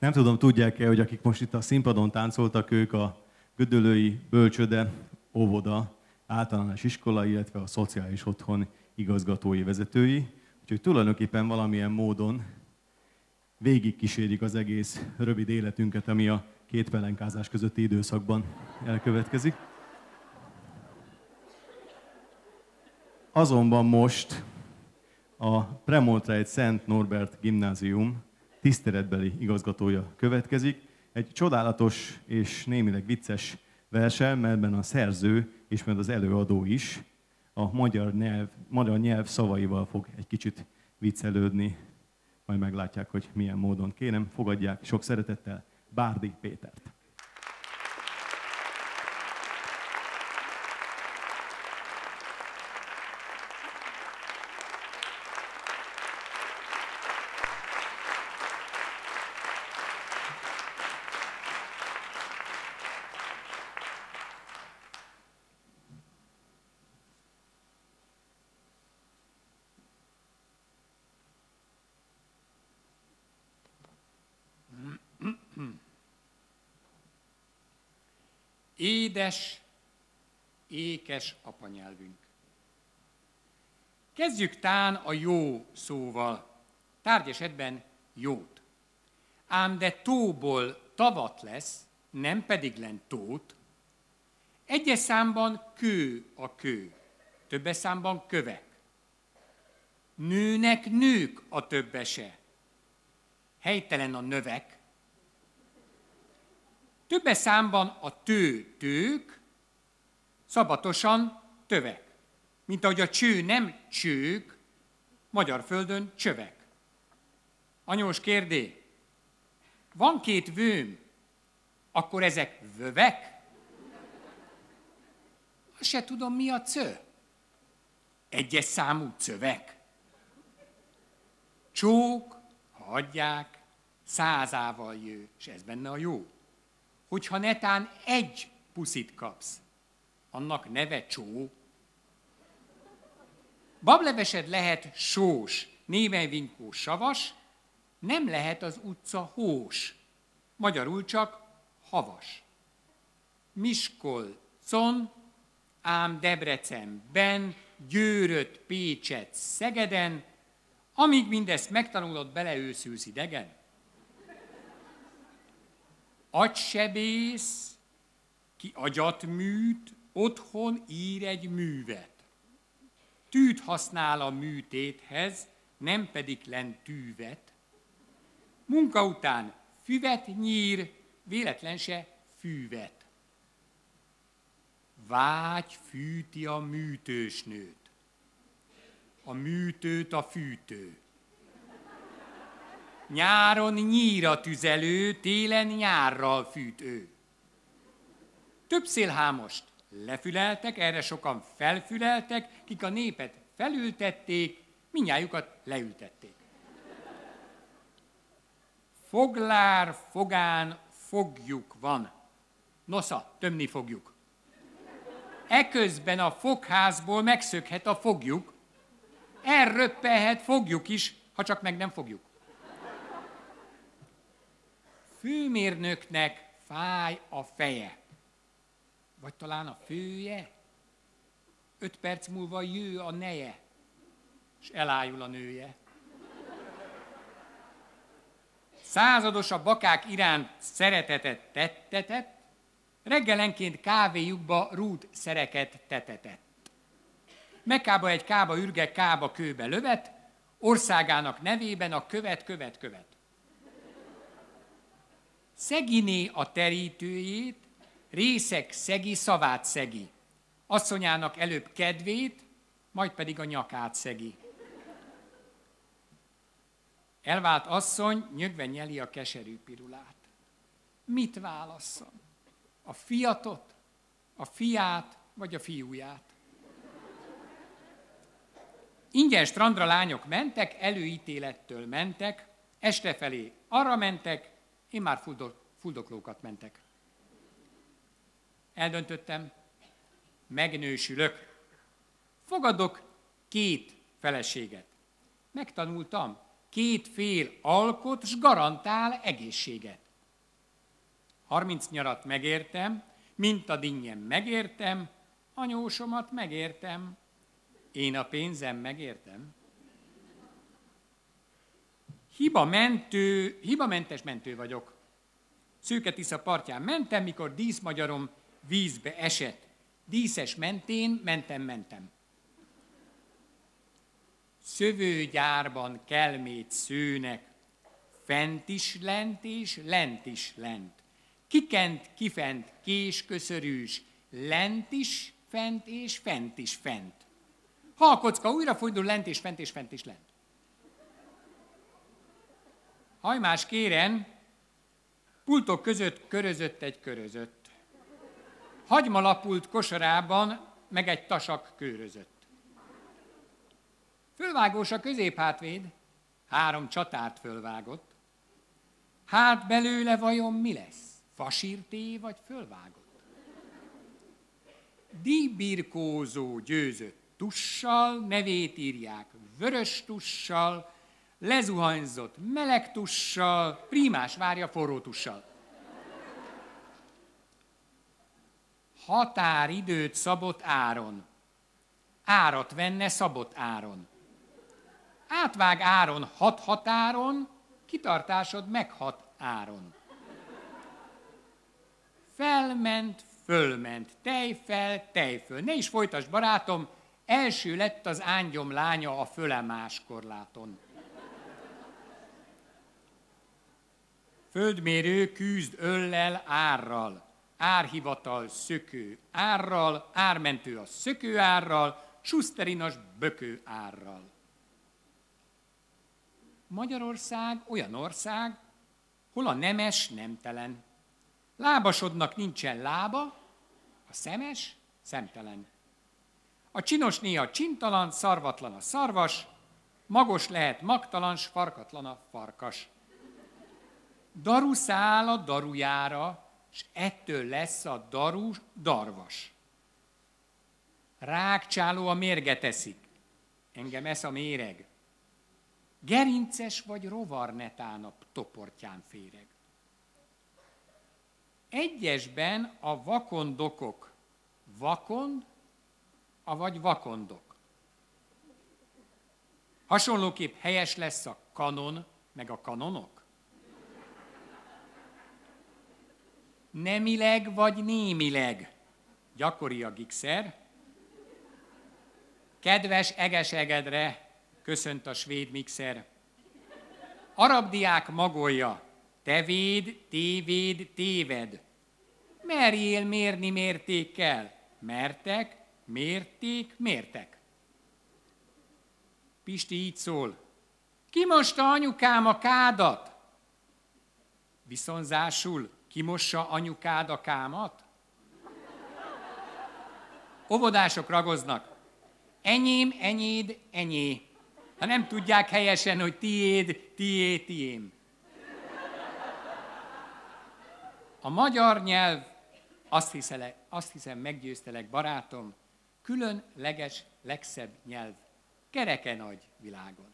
Nem tudom, tudják-e, hogy akik most itt a színpadon táncoltak, ők a Gödöllői Bölcsőde, óvoda, általános iskola, illetve a szociális otthon igazgatói, vezetői. Úgyhogy tulajdonképpen valamilyen módon végigkísérik az egész rövid életünket, ami a két pelenkázás közötti időszakban elkövetkezik. Azonban most a Premontreit Szent Norbert Gimnázium tiszteletbeli igazgatója következik. Egy csodálatos és némileg vicces verssel, melyen a szerző és mert az előadó is a magyar nyelv, magyar nyelv szavaival fog egy kicsit viccelődni. Majd meglátják, hogy milyen módon. Kérem, fogadják sok szeretettel Bárdi Pétert. Édes, ékes apanyelvünk. Kezdjük tán a jó szóval, tárgy esetben jót. Ám de tóból tavat lesz, nem pedig len tót. Egyes számban kő a kő, többes számban kövek. Nőnek nők a többese, helytelen a növek. Többes számban a tő tők, szabatosan tövek. Mint ahogy a cső nem csők, magyar földön csövek. Anyós kérdé, van két vőm, akkor ezek vövek? Azt se tudom, mi a cö. Egyes számú cövek. Csók, ha adják, százával jő, és ez benne a jó. Hogyha netán egy puszit kapsz, annak neve csó. Bablevesed lehet sós, némelyvinkó savas, nem lehet az utca hós, magyarul csak havas. Miskolcon, ám Debrecenben, Győröt, Pécset, Szegeden, amíg mindezt megtanulod, beleőszülsz idegen. Agysebész, ki agyat műt, otthon ír egy művet. Tűt használ a műtéthez, nem pedig len tűvet. Munka után füvet nyír, véletlen se fűvet. Vágy fűti a műtősnőt, a műtőt a fűtő. Nyáron nyír a tüzelő, télen nyárral fűt ő. Több szélhámost lefüleltek, erre sokan felfüleltek, kik a népet felültették, mindnyájukat leültették. Foglár fogán fogjuk van. Nosza, tömni fogjuk. Eközben a fogházból megszökhet a fogjuk, elröppelhet fogjuk is, ha csak meg nem fogjuk. Főmérnöknek fáj a feje, vagy talán a fője. Öt perc múlva jő a neje, és elájul a nője. Százados a bakák iránt szeretetet tettetett, reggelenként kávéjukba rút szereket tetetett. Mekkába egy kába ürge kába kőbe lövet, országának nevében a követ, követ, követ. Szeginé a terítőjét, részek szegi, szavát szegi. Asszonyának előbb kedvét, majd pedig a nyakát szegi. Elvált asszony nyögve nyeli a keserű pirulát. Mit válasszon? A fiatot, a fiát, vagy a fiúját? Ingyen strandra lányok mentek, előítélettől mentek, este felé arra mentek, én már fuldok, fuldoklókat mentek. Eldöntöttem, megnősülök. Fogadok két feleséget. Megtanultam, két fél alkot, s garantál egészséget. Harminc nyarat megértem, mint a dinnyem megértem, anyósomat megértem, én a pénzem megértem. Hiba mentő, hibamentes mentő vagyok. Szőke-Tisza partján mentem, mikor díszmagyarom vízbe esett. Díszes mentén mentem, mentem. Szövőgyárban kelmét szőnek, fent is lent és lent is lent. Kikent, kifent, késköszörűs, lent is fent és fent is fent. Ha a kocka újra fordul, lent és fent és fent is lent. Hajmás kéren, pultok között körözött egy körözött. Hagymalapult kosarában meg egy tasak kőrözött. Fölvágós a középhátvéd, három csatárt fölvágott. Hát belőle vajon mi lesz? Fasírté vagy fölvágott? Díjbirkózó győzött tussal, nevét írják vörös tussal, lezuhanyzott meleg tussal, prímás várja forró tussal. Határidőt szabott áron, árat venne szabott áron. Átvág áron hat határon, kitartásod meghat áron. Felment, fölment, tejfel, tejföl. Ne is folytasd, barátom, első lett az ángyom lánya a fölemás korláton. Földmérő küzd öllel árral, árhivatal szökő árral, ármentő a szökő árral, suszterinas bökő árral. Magyarország olyan ország, hol a nemes nemtelen. Lábasodnak nincsen lába, a szemes szemtelen. A csinos néha csintalan, szarvatlan a szarvas, magos lehet magtalan, s farkatlan a farkas. Daru száll a darujára, s ettől lesz a daru darvas. Rákcsáló a mérget eszik, engem esz a méreg. Gerinces vagy rovarnetán a toportján féreg. Egyesben a vakondokok vakond, avagy vakondok. Hasonlóképp helyes lesz a kanon, meg a kanonok. Nemileg vagy némileg, gyakori a gigszer. Kedves egesegedre, köszönt a svéd mixer. Arab diák magolja, tevéd, tévéd, téved. Merjél mérni mértékkel, mertek, mérték, mértek. Pisti így szól, kimosta anyukám a kádat? Viszonzásul, kimossa anyukád a kámat? Óvodások ragoznak, enyém, enyéd, enyé. Ha nem tudják helyesen, hogy tiéd, tié, tiém. A magyar nyelv, azt, hiszele, azt hiszem meggyőztelek, barátom, különleges, legszebb nyelv. Kereke nagy világon.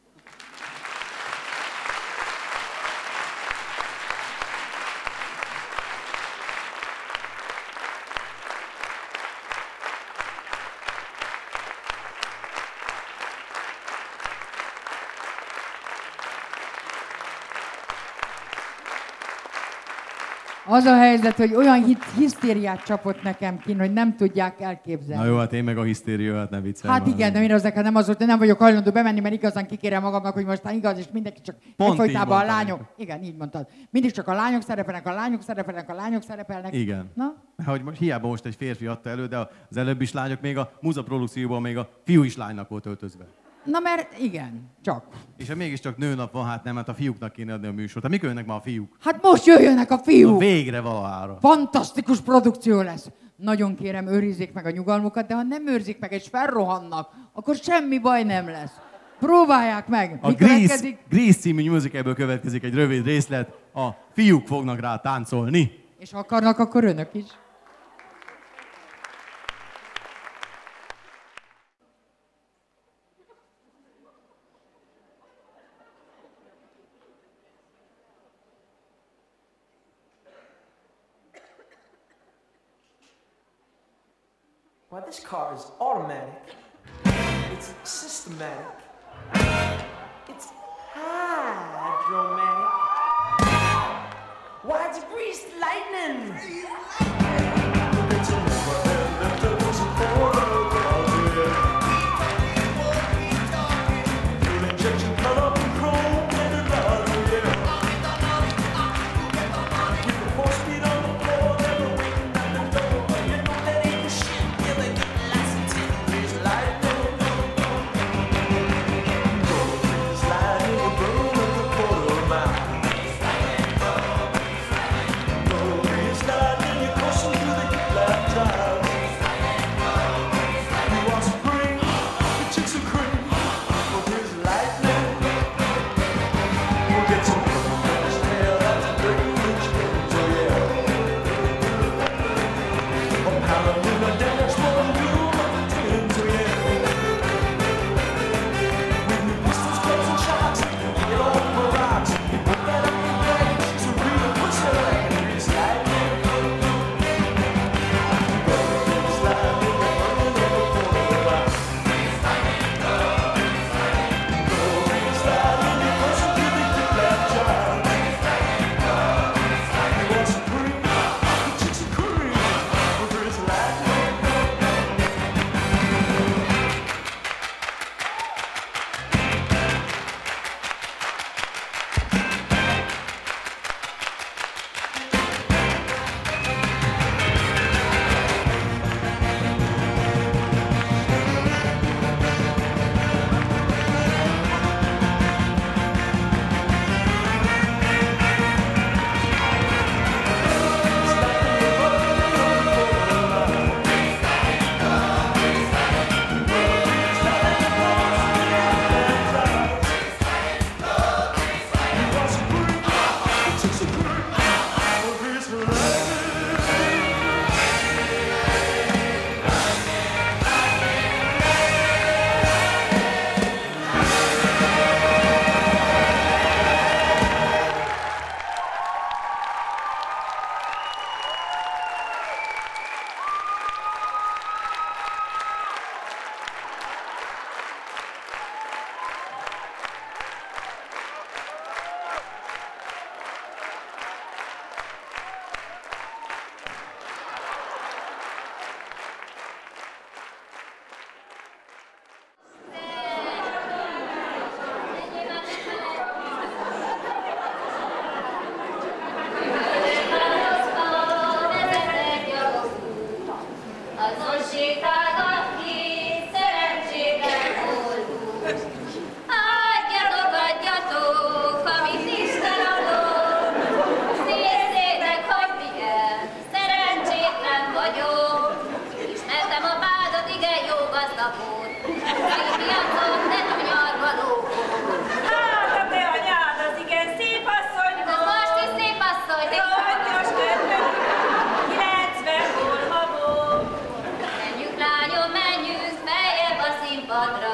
Az a helyzet, hogy olyan hit, hisztériát csapott nekem kin, hogy nem tudják elképzelni. Na jó, hát én meg a hisztériát ne viccelj. Hát igen, de én ezekkel nem az volt, nem vagyok hajlandó bemenni, mert igazán kikérem magamnak, hogy mostan igaz, és mindenki csak Pont egyfolytában a így lányok. mondtam. Igen, így mondtad. Mindig csak a lányok szerepelnek, a lányok szerepelnek, a lányok szerepelnek. Igen. Na? Hogy most, hiába most egy férfi adta elő, de az előbb is lányok, még a Muza produkcióban még a fiú is lánynak volt öltözve. Na mert igen, csak. És ha mégiscsak nőnap van, hát nem, hát a fiúknak kéne adni a műsort. Hát mikor jönnek ma a fiúk? Hát most jöjjönek a Na, fiúk! végre valahára. Fantasztikus produkció lesz. Nagyon kérem, őrizzék meg a nyugalmukat, de ha nem őrzik meg és felrohannak, akkor semmi baj nem lesz. Próbálják meg. A Mi Grease, következik? Grease című musicalből következik egy rövid részlet. A fiúk fognak rá táncolni. És ha akarnak, akkor önök is. Why, this car is automatic. It's systematic. It's hydromatic. Why, it's greased lightning. It's a river and there was a quarter of it. Fuel injection cut up in chrome and a lot of it. Keep the four speed on the floor, never waiting at the door. You know that ain't the shit. Yeah, they get license in greased lightning. Greased lightning, you burn up a quarter of a mile. Greased lightning, you coursing through the hip lap drive. You want some cream, you chick some cream. Oh, greased lightning. We'll get some fresh tail, that's a great rich kids, oh yeah. A pound in a dance, one doom of the tins, oh yeah. With new pistols, clubs, and shots, get all the rocks. You put that up your brain, she's a real pussy like a greased lightning. Greased lightning, burning up a quarter of a mile. Greased lightning, you're coursing through the hip lap drive. You want some cream, you chick some cream. Oh, greased lightning. Azon sétálgat ki, szerencsétlen boldog. Adjatok, adjatok, amit Isten adott. Nézzétek, hogy milyen szerencsétlen vagyok. Ismertem a pádat, igen jó gazdag volt. Mai piacon nem a nyargaló. Hát, a te anyád az igen szép asszony Ez az most is szép asszony, de Rongyos kedvem, kilencven holmabó. menjünk lányom, menjünk feljebb a színpadra.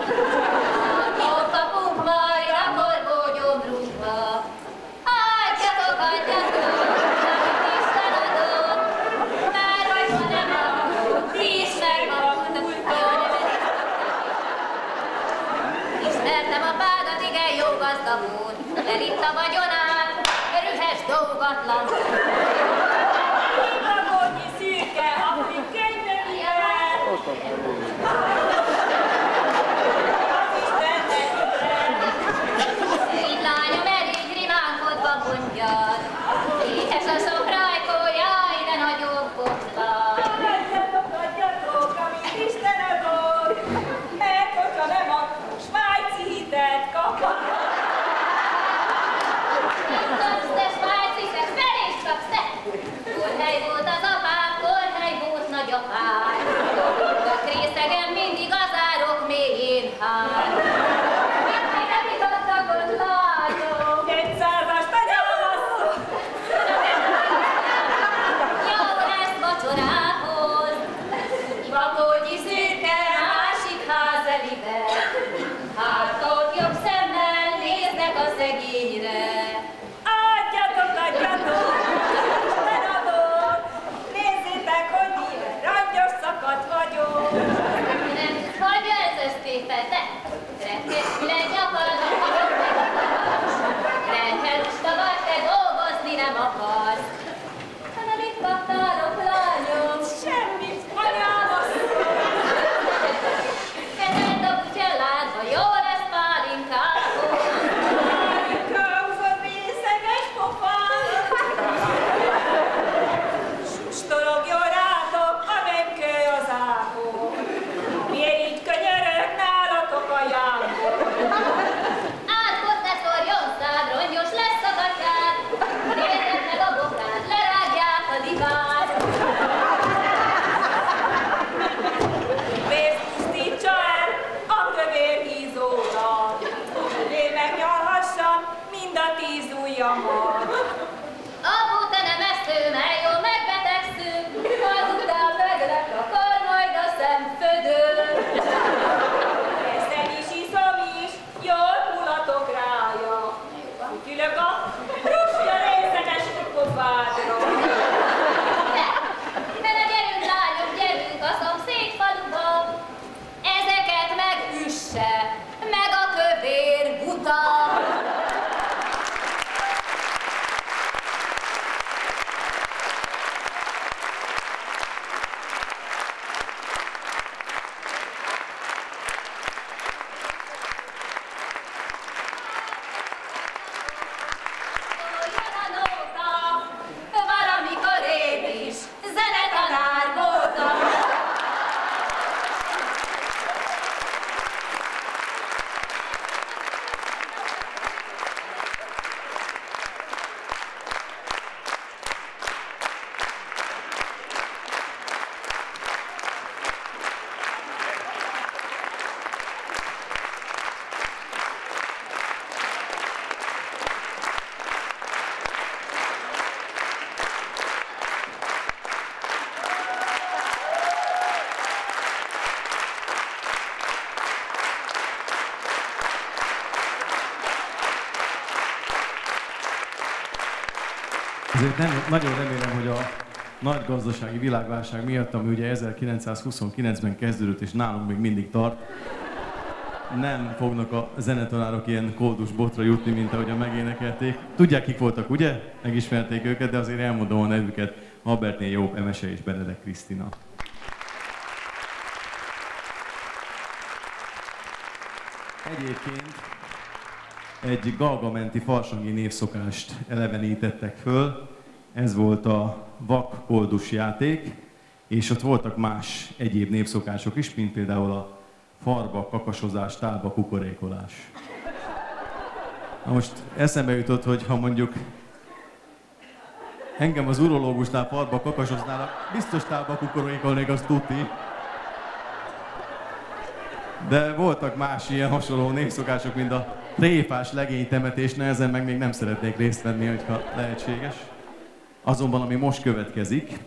Ott kapunk majd a korgó gyomrunkba. Adjatok, adjatok, amit Isten adott. Mert hogy ha nem adott, ti is megkaptok. Ismertem a pádat, igen jó gazdag volt. Elitt a vagyonát, rühes dolgatlan. Rakodnyi szürke, apri könyveművel. Az Istennek jön. Így lányom, elég rimánkodva mondjad. Éhes a szokrajkó, jaj, de nagyobb botlak. Adjatok, adjatok, amit Isten adott. Mert hogyha nem adtuk, svájci hitelt kapok. Tudsz, te svájci, te fel is kapsz, te megnyalhassam mind a tíz ujjamat. Apu, te nem esztő, mely jól megbetegszünk, azután meglek akar majd a szemfödör. Eszem is, iszom is, jól mulatok rája. Ütülök a rúsja részeges pofádra. De ne gyerünk, lányok, gyerünk a szomszéd faluba, ezeket megüsse, meg a kövér buta. Szóljon a nóta, valamikor én is zenetanár voltam. Ezért nem, nagyon remélem, hogy a nagy gazdasági világválság miatt, ami ugye ezerkilencszázhuszonkilencben kezdődött és nálunk még mindig tart, nem fognak a zenetanárok ilyen koldus botra jutni, mint ahogyan megénekelték. Tudják, kik voltak, ugye? Megismerték őket, de azért elmondom a nevüket. Albertné Jobb, Emese és Benedek Krisztina. Egyébként egy galgamenti farsangi névszokást elevenítettek föl. Ez volt a vak koldus játék, és ott voltak más egyéb névszokások is, mint például a farba, kakasozás, tálba, kukorékolás. Na most eszembe jutott, hogy ha mondjuk engem az urológusnál farba kakasoznál, biztos tálba kukorékolnék, az tuti. De voltak más ilyen hasonló névszokások, mint a tréfás legénytemetés, nehezen meg még nem szeretnék részt venni, hogyha lehetséges. Azonban, ami most következik,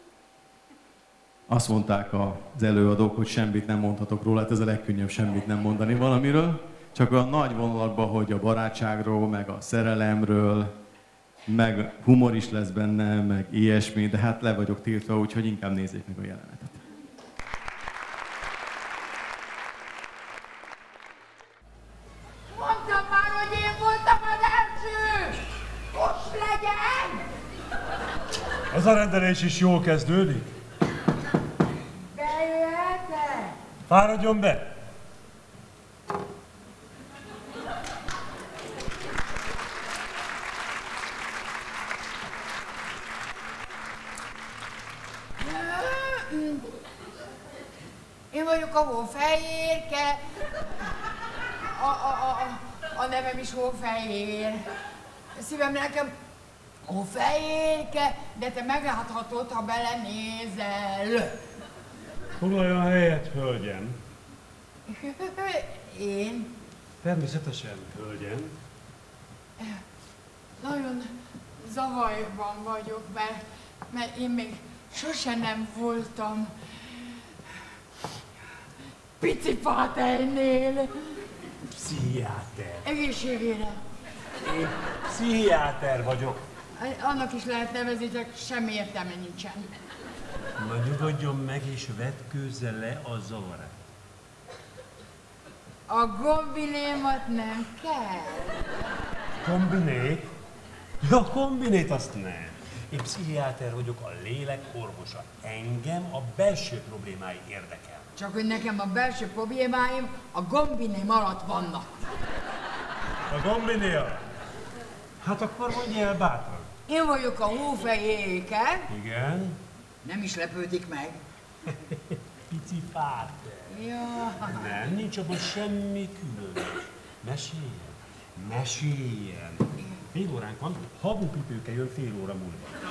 azt mondták az előadók, hogy semmit nem mondhatok róla, hát ez a legkönnyebb semmit nem mondani valamiről, csak a nagy vonalakban, hogy a barátságról, meg a szerelemről, meg humor is lesz benne, meg ilyesmi, de hát le vagyok tiltva, úgyhogy inkább nézzék meg a jelenetet. Mondtam már, hogy én voltam az első! Most legyen! Ez a rendelés is jól kezdődik. Bejöhetek? Fáradjon be! Én vagyok a Hófehérke. A, a, a, a nevem is Hófehér. Szívem nekem Hófehérke, de te megláthatod, ha belenézel. Foglaljon helyet, hölgyem. Én Természetesen, hölgyem. nagyon zavarban vagyok, mert, mert én még sosem nem voltam Picipáternél. Pszichiáter. Egészségére. Én pszichiáter vagyok. Annak is lehet nevezni, csak semmi értelme nincsen. Na nyugodjon meg és vetkőzze le a zavarát. A gombinémat nem kell. Kombinét? Ja, kombinét azt nem. Én pszichiáter vagyok, a lélek orvosa. Engem a belső problémái érdekel. Csak hogy nekem a belső problémáim a gombiném alatt vannak. A gombinéja? Hát akkor mondj el bátran. Én vagyok a Hófehérke. Igen? Nem is lepődik meg. Pici fáter. Ja. Nem, nincs abban semmi különös. Meséljen, meséljen. Fél óránk van, habupipőke jön fél óra múlva.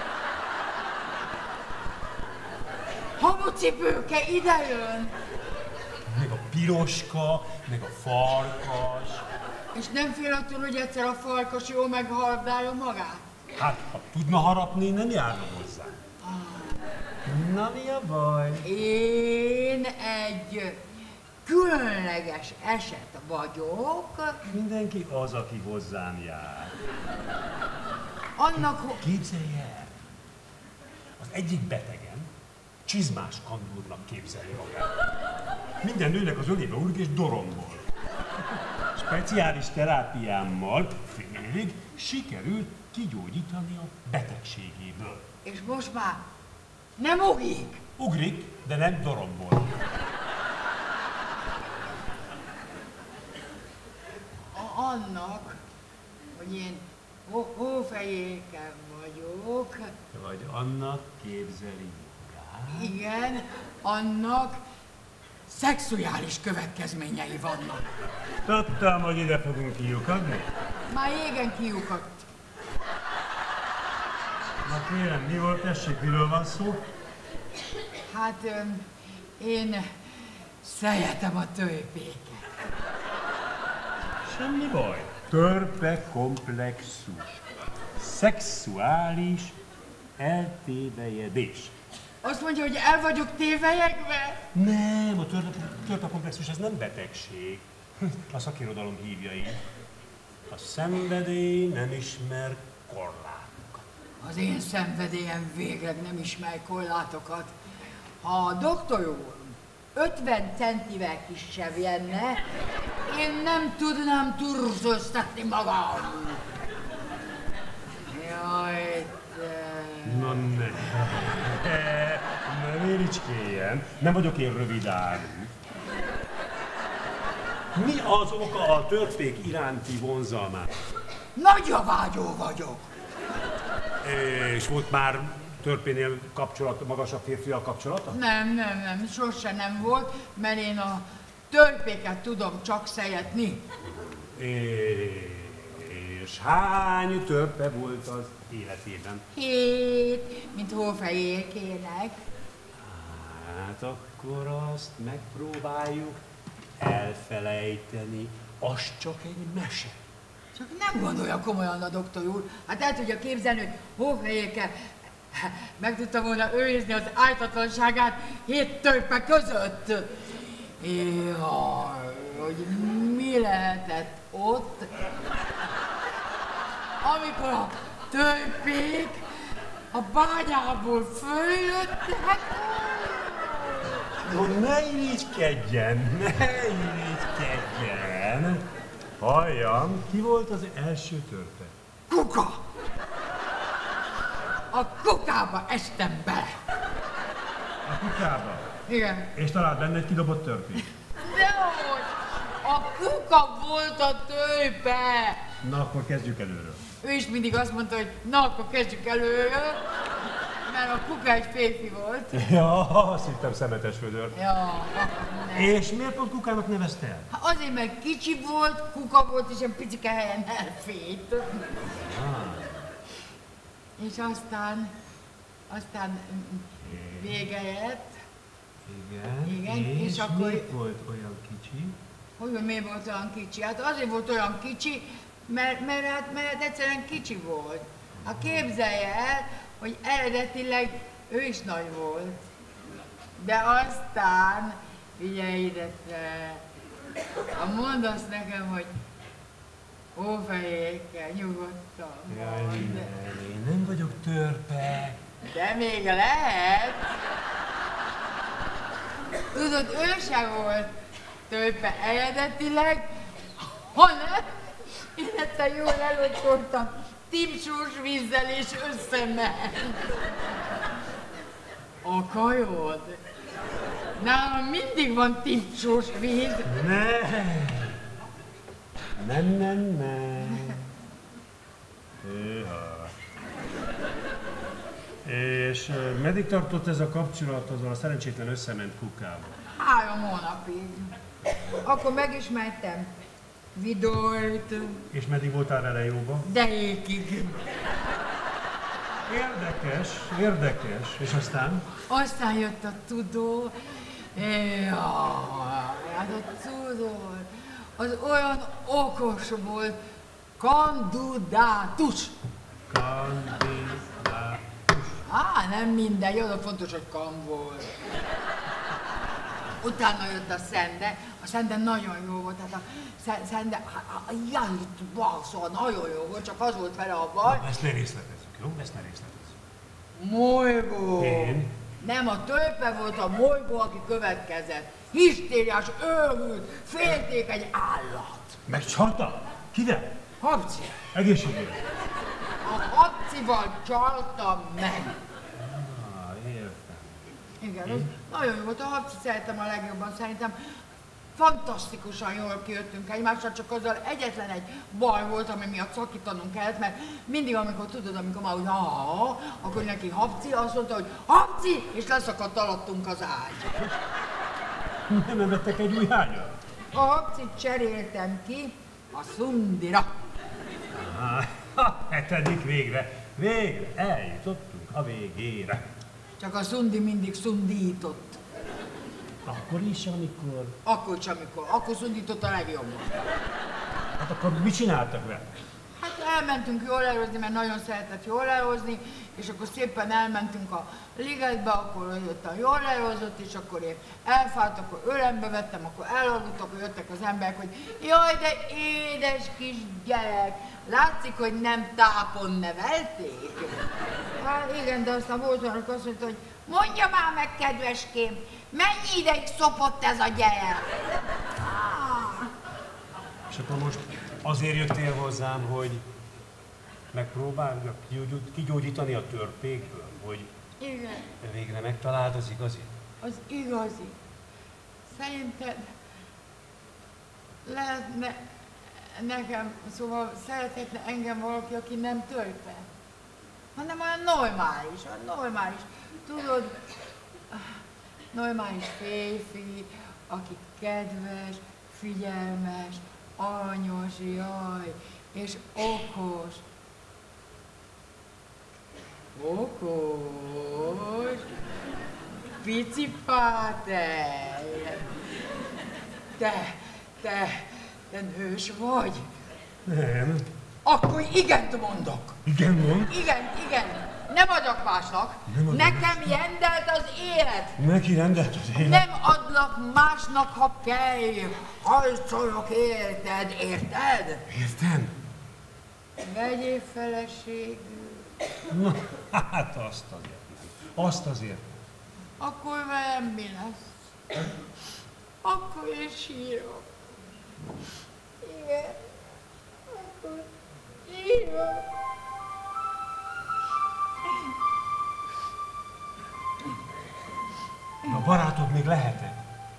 Hamucipőke ide jön. Meg a piroska, meg a farkas. És nem fél attól, hogy egyszer a farkas jól megharapdálja magát? Hát, ha tudna harapni, nem járna hozzá. Na, mi a baj? Én egy különleges eset vagyok. Mindenki az, aki hozzám jár. Annak, hogy... Képzelj el! Az egyik betegen csizmás kandúrnak képzeli magát. Minden nőnek az ölébe úrik és dorombol. Speciális terápiámmal félig sikerült kigyógyítani a betegségéből. És most már nem ugrik. Ugrik, de nem dorombol. A- annak, hogy én hó- hófejéken vagyok. Vagy annak képzeli magát. Igen, annak szexuális következményei vannak. Tudtam, hogy ide fogunk kiukadni? Már jégen kiukadt. Na kérem, mi volt, tessék, miről van szó? Hát öm, én szeretem a tőpéket. Semmi baj. Törpe komplexus. Szexuális eltévejedés. Azt mondja, hogy el vagyok tévelyekbe? Nem, a törpe komplexus ez nem betegség. A szakirodalom hívja így. A szenvedély nem ismer korlátokat. Az én szenvedélyem végleg nem ismer korlátokat. Ha a doktor úr ötven centivel kisebb lenne, én nem tudnám turzóztatni magam. Jaj, te... Na ne, ne méricskéljen, nem vagyok én rövidállú. Mi az oka a törpék iránti vonzalmának? Nagyjavágyó vagyok. És volt már törpénél kapcsolat, magasabb férfival kapcsolata? Nem, nem, nem, sose nem volt, mert én a törpéket tudom csak szeretni. És hány törpe volt az életében? Hét, mint hófejékének. Hát akkor azt megpróbáljuk elfelejteni. Az csak egy mese. Csak nem gondolja komolyan a doktor úr. Hát el tudja képzelni, hogy hófejékkel meg tudta volna őrizni az ártatlanságát hét törpe között. Jaj, hogy mi lehetett ott, amikor a törpék a bányából följöttek. No, ne irigykedjen, ne irigykedjen. Halljam, ki volt az első törpe? Kuka! A kukába estem bele. A kukába. Igen. És talált benne egy kidobott törpét. Dehogy! A kuka volt a törpe! Na, akkor kezdjük előről. Ő is mindig azt mondta, hogy na, akkor kezdjük előről, mert a kuka egy férfi volt. Ja, azt hittem szemetes vödör. Ja, nem. És miért pont kukának nevezte el? Hát azért, mert kicsi volt, kuka volt, és egy picike helyen elfét. Ah. És aztán, aztán vége lett. Igen, Igen, és, és akkor- miért volt olyan kicsi? Hogy miért volt olyan kicsi? Hát azért volt olyan kicsi, mert, mert, hát, mert egyszerűen kicsi volt. Hát képzelje el, hogy eredetileg ő is nagy volt. De aztán, figyelj ide te, ha mondd azt nekem, hogy hófejékkel nyugodtan Jaj, mondd. nem, én nem vagyok törpe. De még lehet. Tudod, ő sem volt törpe eredetileg, hanem én egyszer jól elocsoltam tipsós vízzel és összement. A kajod. Nálam mindig van tipsós víz. Nem. Nem, nem, nem. Hűha. És uh, meddig tartott ez a kapcsolat azzal a szerencsétlen összement kukával? Három hónapig. Akkor megismertem Vidolyt, És meddig voltál vele jóba? derékig. Érdekes, érdekes. És aztán? Aztán jött a tudó, jaj, hát a tudó, az olyan okos volt, kandidátus. Kandidátus. Á, nem mindegy, az a fontos, hogy kan volt. Utána jött a Szende, a Szende nagyon jó volt, tehát a Sze- Szende, a Janit Balszol nagyon jó volt, csak az volt vele a baj. Ezt ne részletezzük, jó? Ezt ne részletezzük. Molybó. Én? Nem, a tölpe volt a molybó, aki következett. Hisztériás, őrült, félték egy állat. Megcsalta? Kivel? Habci. Egészségére. A habcival csaltam meg. Ah, értem. Igen, az nagyon jó volt, a habci szeretem a legjobban, szerintem fantasztikusan jól kijöttünk egymással, csak azzal egyetlen egy baj volt, ami miatt szakítanunk kellett, mert mindig, amikor tudod, amikor már úgy, ha, akkor neki Habci azt mondta, hogy Habci, és leszakadt alattunk az ágy. Nem emettek egy új ágyat? A Habcit cseréltem ki a Szundira. Ah, a hetedik végre. Végre eljutottunk a végére. Csak a Szundi mindig szundított. Akkor is, amikor... Akkor sem, amikor. Akkor szundított a legjobban. Hát akkor mit csináltak vele? Hát elmentünk jól elhozni, mert nagyon szeretett jól elhozni, és akkor szépen elmentünk a ligetbe, akkor jött a jól elhozott, és akkor én elfált, akkor ölembe vettem, akkor elaludt, akkor jöttek az emberek, hogy jaj, de édes kis gyerek, látszik, hogy nem tápon nevelték. Hát igen, de aztán volt olyan, azt mondta, hogy mondja már meg, kedveském, mennyi ideig szopott ez a gyerek? Ah. És akkor most azért jöttél hozzám, hogy megpróbáljak kigyógyítani a törpékből, hogy Igen. végre megtaláld az igazi? Az igazi. Szerinted lehetne nekem, szóval szerethetne engem valaki, aki nem tölpe, hanem olyan normális, olyan normális. Tudod, normális férfi, aki kedves, figyelmes, aranyos, jaj, és okos. Okos, pici pátel. Te, te, te nős vagy? Nem. Akkor igent mondok. Igen, mond. Igen, igen. Nem adok másnak. Nem adok Nekem rendelt az élet. Neki rendelt az élet. Nem adlak másnak, ha kell. Harcolok érted, érted? Értem. Vegyél feleségül. Na, hát azt azért. Azt azért. Akkor velem mi lesz? Akkor én sírok. Igen. Akkor sírok. A barátod még lehet-e?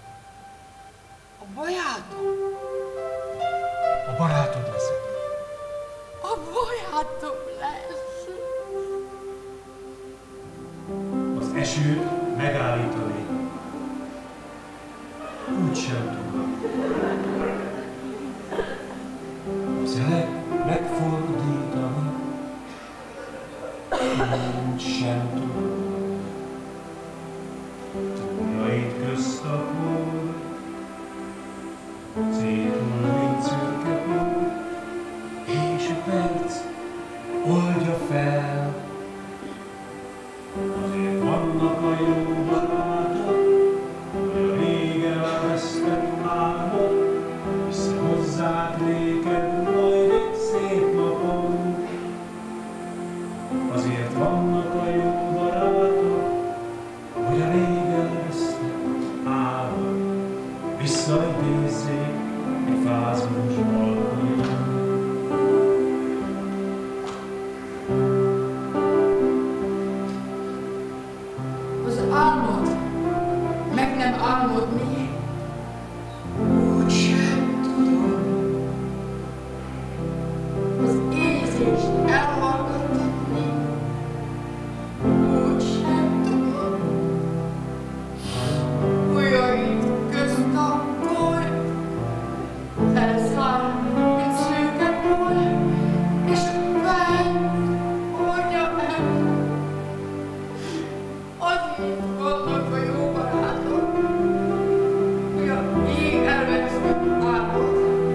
A barátom? A barátod leszek. A barátom lesz. Az esőt megállítani. Úgy sem tudom. A szelet megfordítani. Úgy sem tudom. Ujjait közt a por, széthull, mint szürke por, és a perc oldja fel. Azért vannak a jó barátok, hogy a rég elvesztett álmok, visszahozzák néked majd egy szép napon. Azért vannak a jó barátok, hogy a rég elvesztett álmok visszaidézzék egy fázós balkon. Az álmod, meg nem álmodni, úgy sem tudom. Az érzést elhallgattatni, úgy sem tudom. Ujjaid közt a kor, felszáll, mint szőke por, és bent oldja meg. Azért vannak a jó barátok, hogy a még elvesztett álmot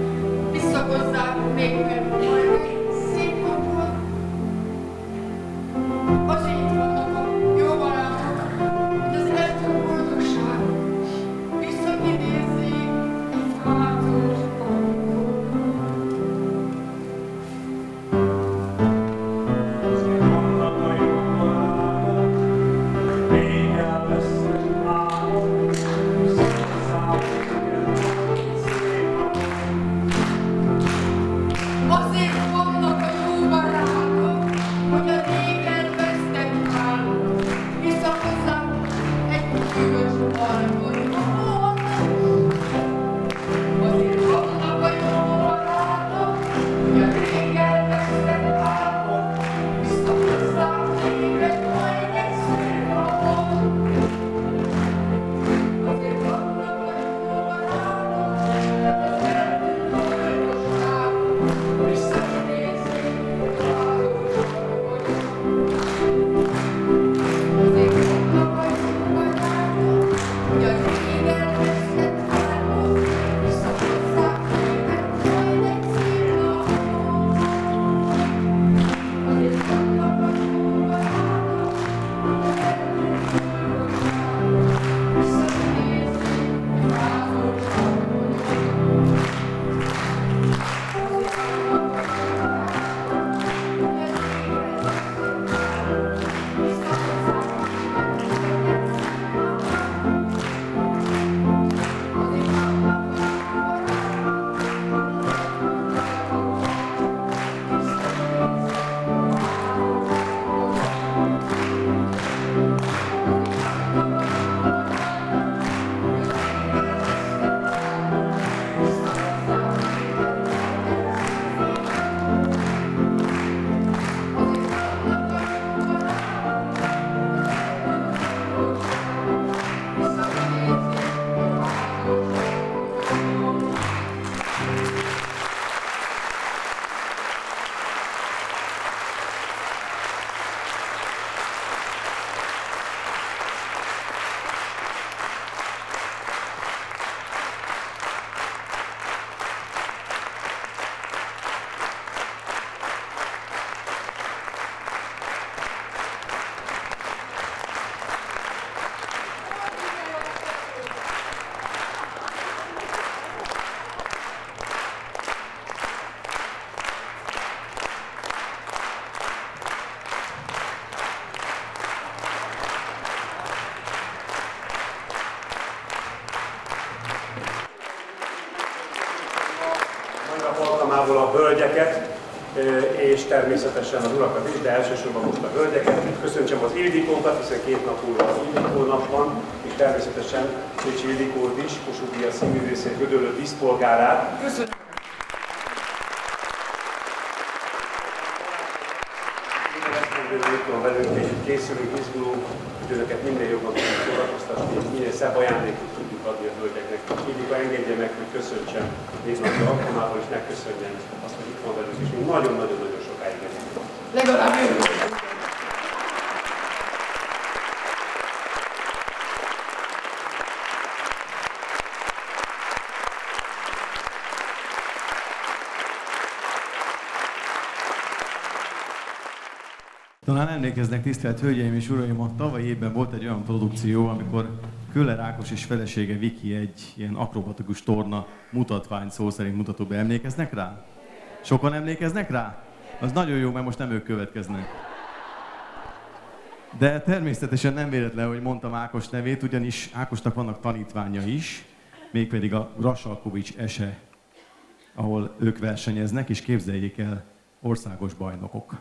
alkalmából a hölgyeket, és természetesen az urakat is, de elsősorban most a hölgyeket. Köszöntsem az Ildikókat, hiszen két nap múlva az Ildikó nap van, és természetesen Szécsi Ildikót is, Kossuth Díjas színművészét, Gödöllő díszpolgárát. Köszönöm! Itt van velünk, és készülünk, izgulunk, hogy önöket minél jobban tudjuk szórakoztatni, minél szebb ajándékot tudjuk adni a hölgyeknek. Ildikó, engedje meg, hogy köszöntsem névnapja alkalmával, és megköszönjem azt, hogy itt van velünk, és még nagyon-nagyon-nagyon sokáig megyünk. Legalább jövő! Talán emlékeznek, tisztelt Hölgyeim és Uraim, a tavalyi évben volt egy olyan produkció, amikor Köller Ákos és felesége Viki egy ilyen akrobatikus torna mutatvány szó szerint mutatóba. Emlékeznek rá? Sokan emlékeznek rá? Az nagyon jó, mert most nem ők következnek. De természetesen nem véletlen, hogy mondtam Ákos nevét, ugyanis Ákosnak vannak tanítványa is, mégpedig a Rasalkovics Ese, ahol ők versenyeznek, és képzeljék el, országos bajnokok.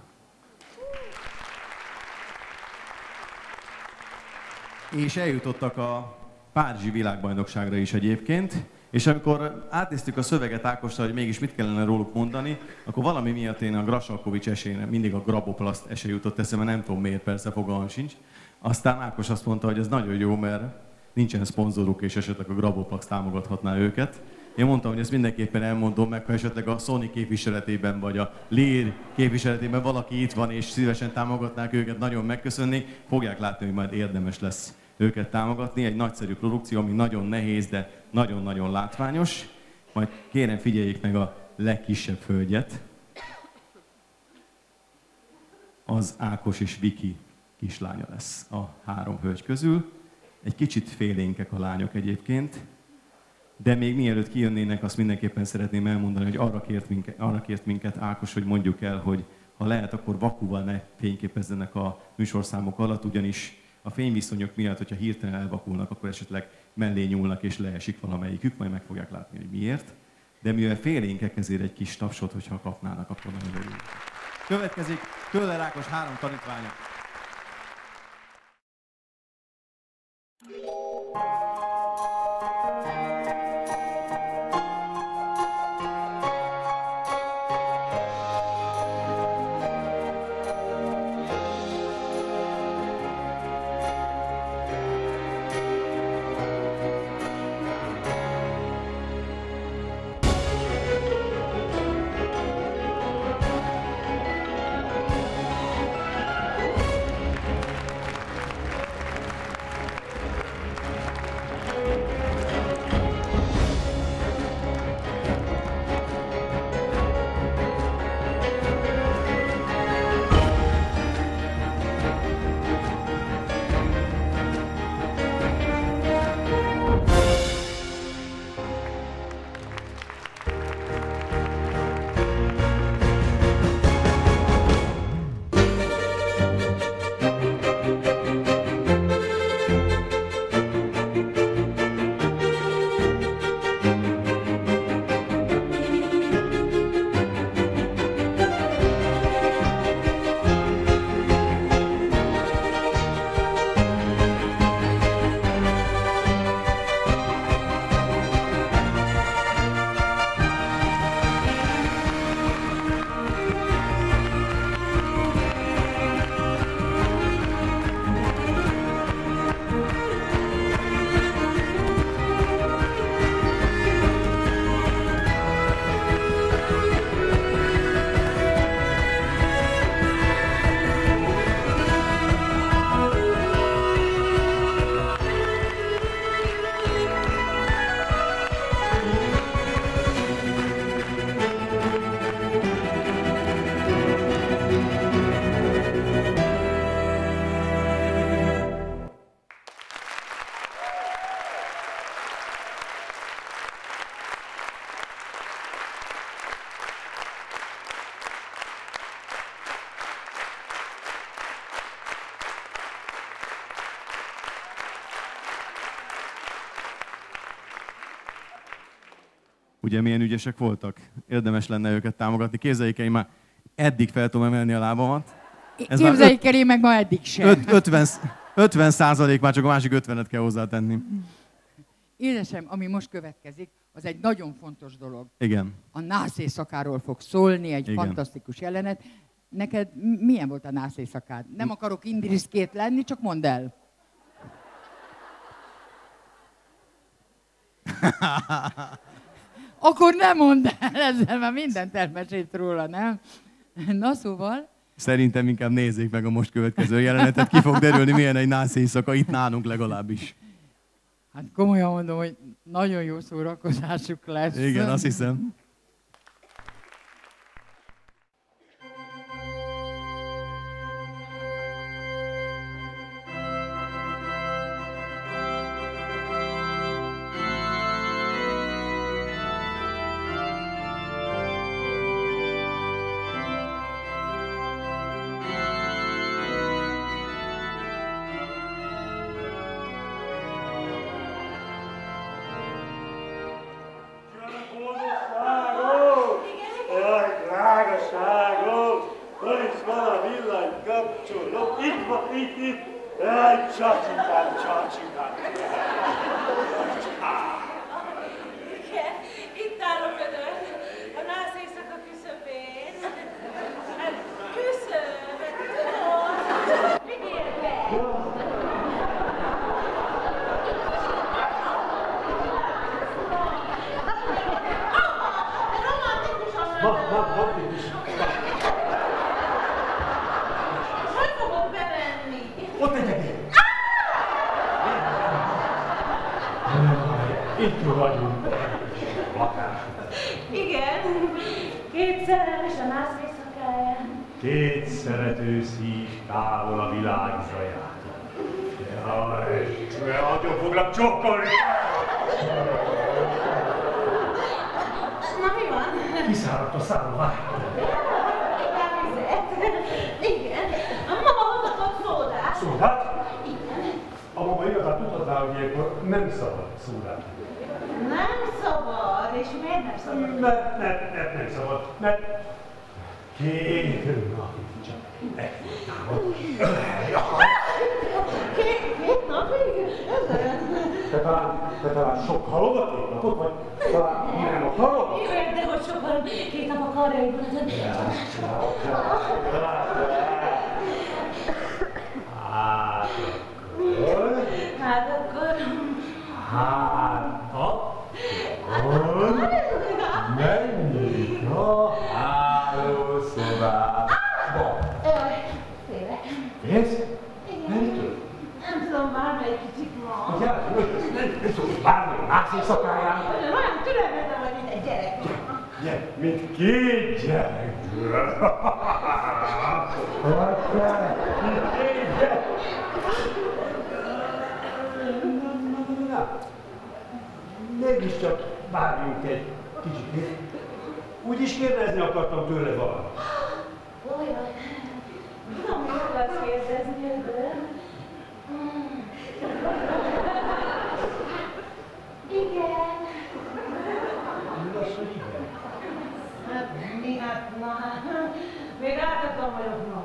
És eljutottak a Párizsi világbajnokságra is egyébként, és amikor átnéztük a szöveget Ákosra, hogy mégis mit kellene róluk mondani, akkor valami miatt én a Grasalkovics esére mindig a Graboplaszt ese jutott eszembe, nem tudom miért, persze fogalmam sincs. Aztán Ákos azt mondta, hogy ez nagyon jó, mert nincsen szponzoruk, és esetleg a Graboplaszt támogathatná őket. Én mondtam, hogy ezt mindenképpen elmondom meg, ha esetleg a Sony képviseletében, vagy a Lear képviseletében valaki itt van, és szívesen támogatnák őket, nagyon megköszönni. Fogják látni, hogy majd érdemes lesz őket támogatni. Egy nagyszerű produkció, ami nagyon nehéz, de nagyon-nagyon látványos. Majd kérem, figyeljék meg a legkisebb hölgyet. Az Ákos és Viki kislánya lesz a három hölgy közül. Egy kicsit félénkek a lányok egyébként. De még mielőtt kijönnének, azt mindenképpen szeretném elmondani, hogy arra kért minket, arra kért minket Ákos, hogy mondjuk el, hogy ha lehet, akkor vakúval ne fényképezzenek a műsorszámok alatt, ugyanis a fényviszonyok miatt, hogyha hirtelen elvakulnak, akkor esetleg mellé nyúlnak és leesik valamelyikük, majd meg fogják látni, hogy miért. De mivel félénkek, ezért egy kis tapsot, hogyha kapnának, akkor nagyon örülünk. Következik Köller Ákos három tanítványa. ugye milyen ügyesek voltak. Érdemes lenne őket támogatni. Képzeljék el, én már eddig fel tudom emelni a lábamat. Ez Képzeljék el, én meg ma eddig sem. ötven, ötven százalék, már csak a másik ötvenet kell hozzátenni. Édesem, ami most következik, az egy nagyon fontos dolog. Igen. A nász éjszakáról fog szólni, egy Igen. fantasztikus jelenet. Neked milyen volt a nász éjszakád? Nem akarok indiriszkét lenni, csak mondd el. Akkor nem mondd el, ezzel már mindent elmesélt róla, nem? Na szóval... Szerintem inkább nézzék meg a most következő jelenetet, ki fog derülni, milyen egy nász éjszaka, itt nálunk legalábbis. Hát komolyan mondom, hogy nagyon jó szórakozásuk lesz. Igen, azt hiszem. Itt állok önök, a nász éjszaka küszöbén. Küszöbet, tudom. Vigyél be! Hogy fogok bemenni? Ott egyedül! Itt vagyunk. Igen, két szerelmes a nász éjszakáján. Két szerető szív távol a világ zajától. Jaj, csúnya, nagyon foglak csokkolni! Na mi van? Kiszáradt a szálló, Igen, a mama hozatott szódát. Szódát? Igen. A mama igazán tudhatná, hogy ilyenkor nem szabad szódát. Nem szabad, és miért nem szabad? Mert, mert, mert nem szabad, mert két napig csak megfogtál. Két, két napig? Te talán, te talán sok halogaték napot, vagy talán nem akarod? Jó, de hogy sokan két nap a karjaikban ezen. Hát akkor... Hát akkor... Hát akkor... Menjünk a hálószobába. Jaj, félek. Félsz? Nem tudod? Nem tudom, bármelyik kicsit ma. Hogy járj, hogy nem, nem tudod bármi a nász éjszakáján. Olyan türelmetlen vagy, mint egy gyerek. Gyere, mint két gyerek. Mint két gyerek. Mégiscsak várjunk egy kicsit. Úgyis kérdezni akartam tőle valamit. Olyan. Tudom, hogy akarsz kérdezni, de... Igen. Mi az, hogy igen? Hát, mi hát, na hát, még ártatlan vagyok, no.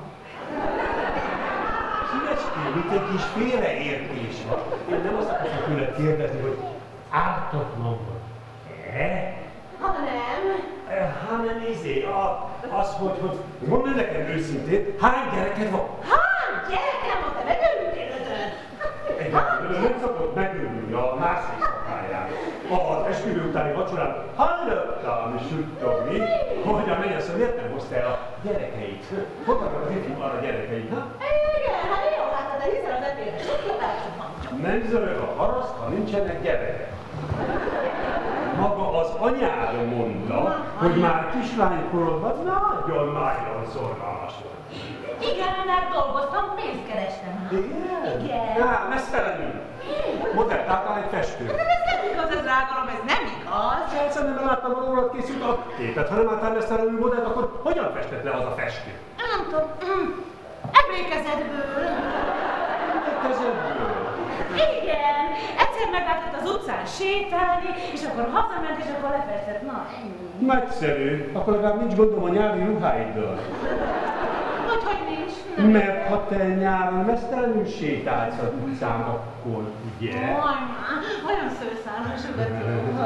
Szívecském, itt egy kis félreértés van. Én nem azt akartam tőled kérdezni, hogy ártatlan vagy. E? Ha nem. Hanem izé, a, az, hogy, hogy mondd meg nekem őszintén, hány gyereked van? Hány gyerekem van, te megörültél ötön? Egyáltalán nem szokott megörülni a nász éjszakáján. Az esküvő utáni vacsorán hallottam suttogni, hogy a mennyasszony miért nem hozta el a gyerekeit. Hogy akarod az ifjú arra gyerekeit, ha? Igen, hát jó, hát de hiszen az epére sok tudásod van. Nem zörög a haraszt, ha nincsenek gyerekek. Maga az anyád mondta, hogy már kislánykorodban nagyon-nagyon szorgalmas volt. Igen, mert dolgoztam, pénzt kerestem. Igen? Igen. Já, mesztelenül. Modelláltál egy festőt. De ez nem igaz, ez drágalom, ez nem igaz. Egyszerűen láttam a rólad készült a képet. Ha nem álltál mesztelenül modellt, akkor hogyan festett le az a festő? Nem tudom. Emlékezetből. Emlékezetből? Igen, egyszer meglátott az utcán sétálni, és akkor hazament, és akkor lefestett. Na, ennyi. Nagyszerű. Akkor legalább nincs gondom a nyári ruháiddal. Hogy, hogy nincs? Nem. Mert ha te nyáron mesztelenül sétálsz az utcán, akkor ugye? Aj, már, olyan szőszállas ugató.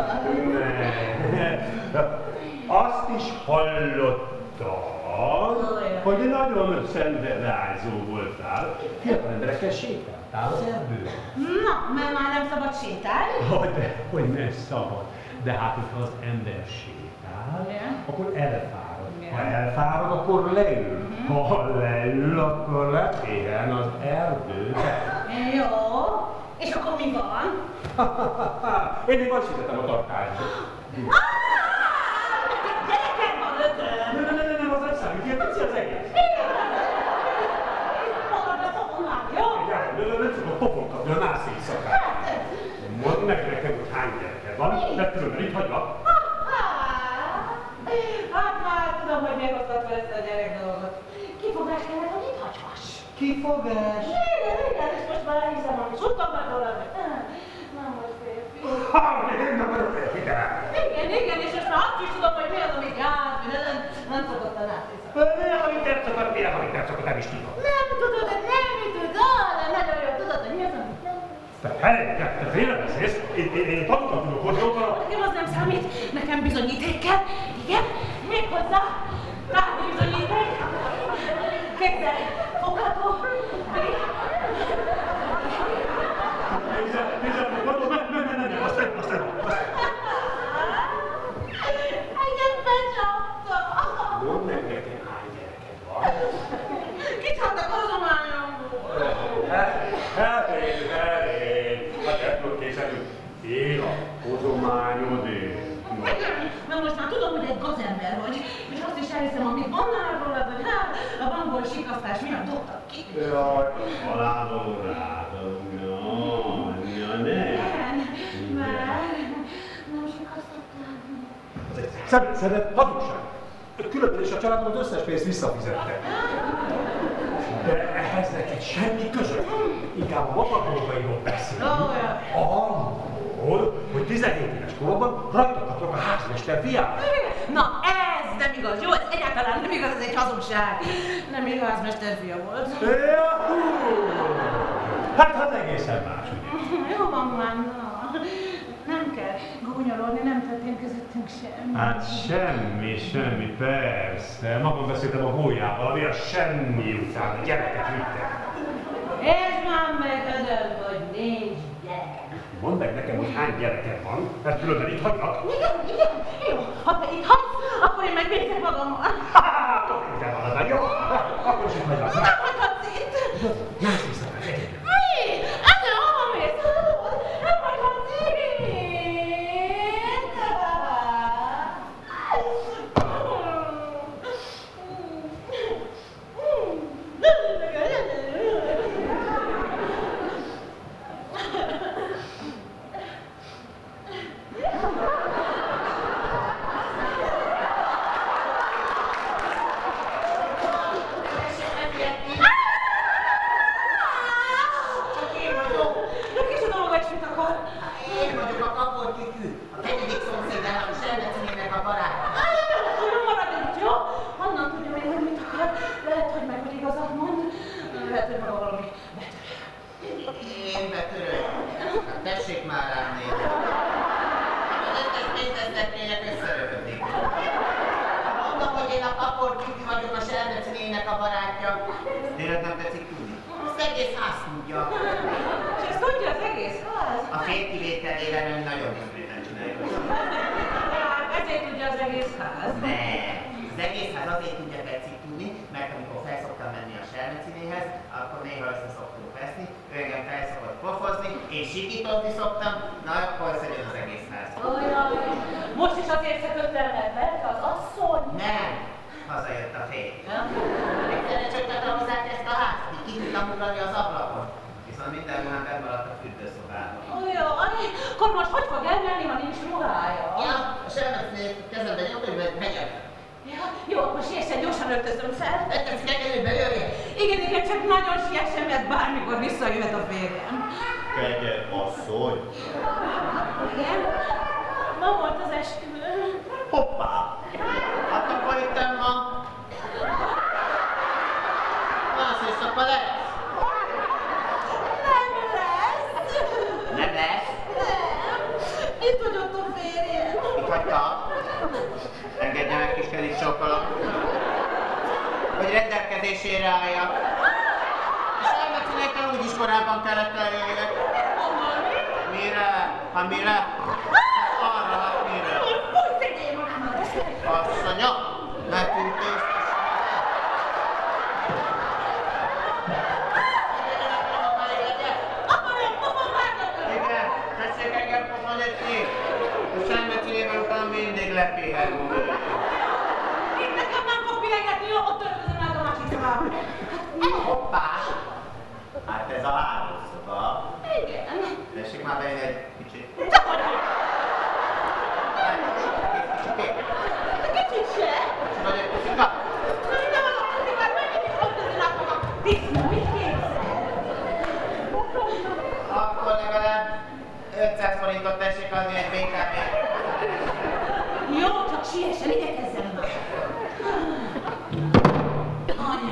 Azt is hallottam, hogy nagyon szenvedázó voltál. Fiatal emberekkel sétáltál az erdőben. Na, mert már nem szabad sétálni? Oh, de hogy nem szabad. De hát, hogyha az ember sétál, yeah. akkor elfárad. Yeah. Ha elfárad, akkor leül. Mm-hmm. Ha leül, akkor lepihen az erdőbe. Jó. És akkor mi van? Én még azt hittem a tartányba. Gyerekem van ötön! Nem, nem, nem, nem, az nem számít, ilyen pici az egész. Magad a pofonál, jó? Nem, nem tudom pofon kapni a nász éjszakát. Mondd meg nekem, hogy hány gyereked van, mert különben itt hagylak. Hát már tudom, hogy meghoztatva ezt a gyerek dolgot. Kifogás kellett, hogy itt hagyhass. Kifogás? Igen, igen, és most már hiszem, hogy suttog meg róla, hogy nem vagy férfi. Ha, én nem vagyok férfi, de... Igen, igen, és most már azt is tudom, hogy mi az, amit jár, mi nem, nem szokott a nászészak. Milyen, amit nem szokott, milyen, amit nem szokott, nem is tudom. Nem tudod, hogy nem tudod, de nagyon jól tudod, hogy mi az, amit nem. Te helyen, te félrebeszélsz, én, én, én tanultam tudok hozni oda. Nekem az nem számít, nekem bizonyíték kell, igen, méghozzá, tárgyi bizonyíték. Képzelj, fogható, Nézzel, nézzel, mondom, nem, nem, nem, nem, azt nem, azt nem, azt nem. engem becsapta. Mondd meg nekem, hány gyereked van. Kicsaptak hozományomból. Elég, elég. Hát ebből készítünk. Él a hozományodért. Igen, mert most már tudom, hogy egy gazember vagy, és azt is elhiszem, amit mondnál rólad, hogy hát a bankból sikasztás miatt dobtak ki. Jaj, halálom rádom, jaj, ja, ne. Nem, mert nem sikasztottál. Szeret, szeret, hazugság. Különben is a családom az összes pénzt visszafizette. De ehhez neked semmi között. Inkább a maga dolgairól beszél. Arról, hogy tizenhét éves koromban rajta kaptak a házmester fiát. Na ez nem igaz, jó? Ez egyáltalán nem igaz, ez egy hazugság. Nem igaz, házmester fia volt. Ja, hú. Hát hát egészen más, ugye? Jó van már, na. Nem kell gúnyolódni, nem történt közöttünk semmi. Hát semmi, semmi, persze. Magam beszéltem a gólyával, ami a semmi után a gyereket vittek. És már megödöd, hogy nincs gyerek. Mondd meg nekem, hogy hány gyereked van, mert különben itt hagylak. Igen, igen, jó. Ha te itt hagysz, akkor én megvédek magammal. Ha-ha-ha, akkor itt elmaradnál, jó? Akkor is itt hagylak. Nem hagyhatsz itt. Nem hiszem, hogy egyébként. Mi? Ezzel hova mész? Nem hagyhatsz itt. Én betörök. Hát tessék már rám nézni. Az összes pénzesztetnének összeröpödik. Mondom, hogy én a Kapor Kiki vagyok, a Selmecinének a barátja. Tényleg nem tetszik tudni? Az egész ház tudja. És ezt tudja az egész ház? A fél kivételével ön nagyon diszkréten csinálja. Ezért tudja az egész ház? Nem. Az egész ház azért tudja tetszik tudni, mert amikor felszoktam menni a Selmecinéhez, akkor néha össze szoktunk veszni, ő engem felszokott pofozni, én sikítozni szoktam, na akkor összejön az egész ház. Olyan, most is azért szököttem le, mert az asszony? Nem, hazajött a fény. Egyszerre csökkent hozzá ezt a házt, így ki tudtam ugrani az ablakon. Viszont minden ruhám bemaradt a fürdőszobában. Olyan, akkor most hogy fog elmenni, ha nincs ruhája? Ja, a Selmeciné kezemben nyomta, hogy megyek. Ja, jó, akkor siessen, gyorsan öltözöm fel. Megtetszik engedni, hogy bejöjjél? Igen, igen, csak nagyon siessen, mert bármikor visszajöhet a férjem. Kegyed asszony. Igen? Ma volt az esküvő. Hoppá! Hát akkor itten van. Más éjszaka lesz? Nem lesz. Nem lesz? Nem. Itt hagyott a férjem. Itt hagyta? Engedje meg kis Kedik sokkolom. Hogy rendelkezésére álljak. És elmegyek, úgyis korábban kellett eljöjjek. Mire? Hát mire? Arra, hát mire? Fúj, szedjél magámat! Asszonya, ne tűntésztes. Igen, tessék engem pofonyetni. A semmecsinével után mindig lepihenni. Itt nekem nem fog pihengetni, jó? Ott öltözöm meg a macskával. Hoppá! Hát ez a hálószoba. Igen. Tessék már bejönni egy kicsit. Csak hogy? Kicsikét. De kicsit se. Vagy egy kicsit kap. De van a puszikát, mennyit is ott öltözöm meg a disznó, mit képzel? Akkor legalább ötszáz forintot tessék adni egy bé ká bé. Jó, csak siessen, igyekezzen már. Anya.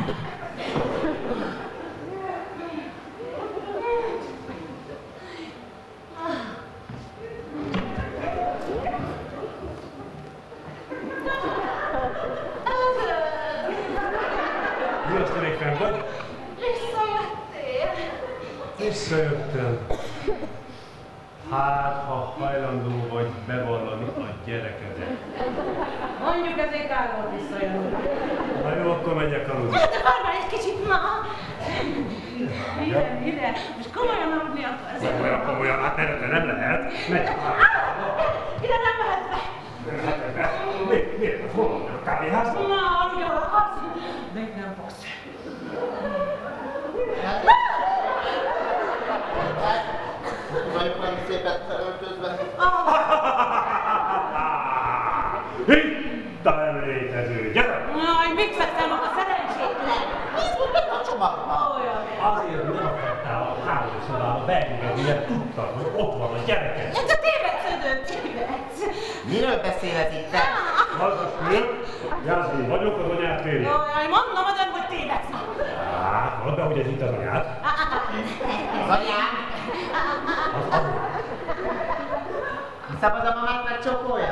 Mi azt elég fenn vagy? Visszajöttél. Visszajöttem. Hát, ha hajlandó vagy bevallani a gyerekedet. Mondjuk ezért kár volt visszajönni. Na jó, akkor menjek aludni. De várj már egy kicsit ma! Mire, mire? Most komolyan aludni akarsz? Olyan komolyan, hát erre nem lehet. Menjek már. Ide nem mehetsz be! Miért? Miért? Hol van? A kávéházban? Na, aludj, ahol akarsz! De itt nem fogsz. Vagyok meg szépen felöltözve. Itt a nem létező, gyere! Jaj, mit vettem maga szerencsétlen? Nézd, mit a csomagban? Olyan. Azért nem akartál a hálószobába beengedni, mert tudtad, hogy ott van a gyereket. Ez a tévedsződő tévedsz. Miről beszél ez itt? Hallgass föl, Jászló vagyok, az anyát férje. Jaj, mondom, adom, hogy tévedsz. Hát, mondd be, hogy ez itt az anyád. Az anyám? Az anyád. Szabad a mamát megcsókolja?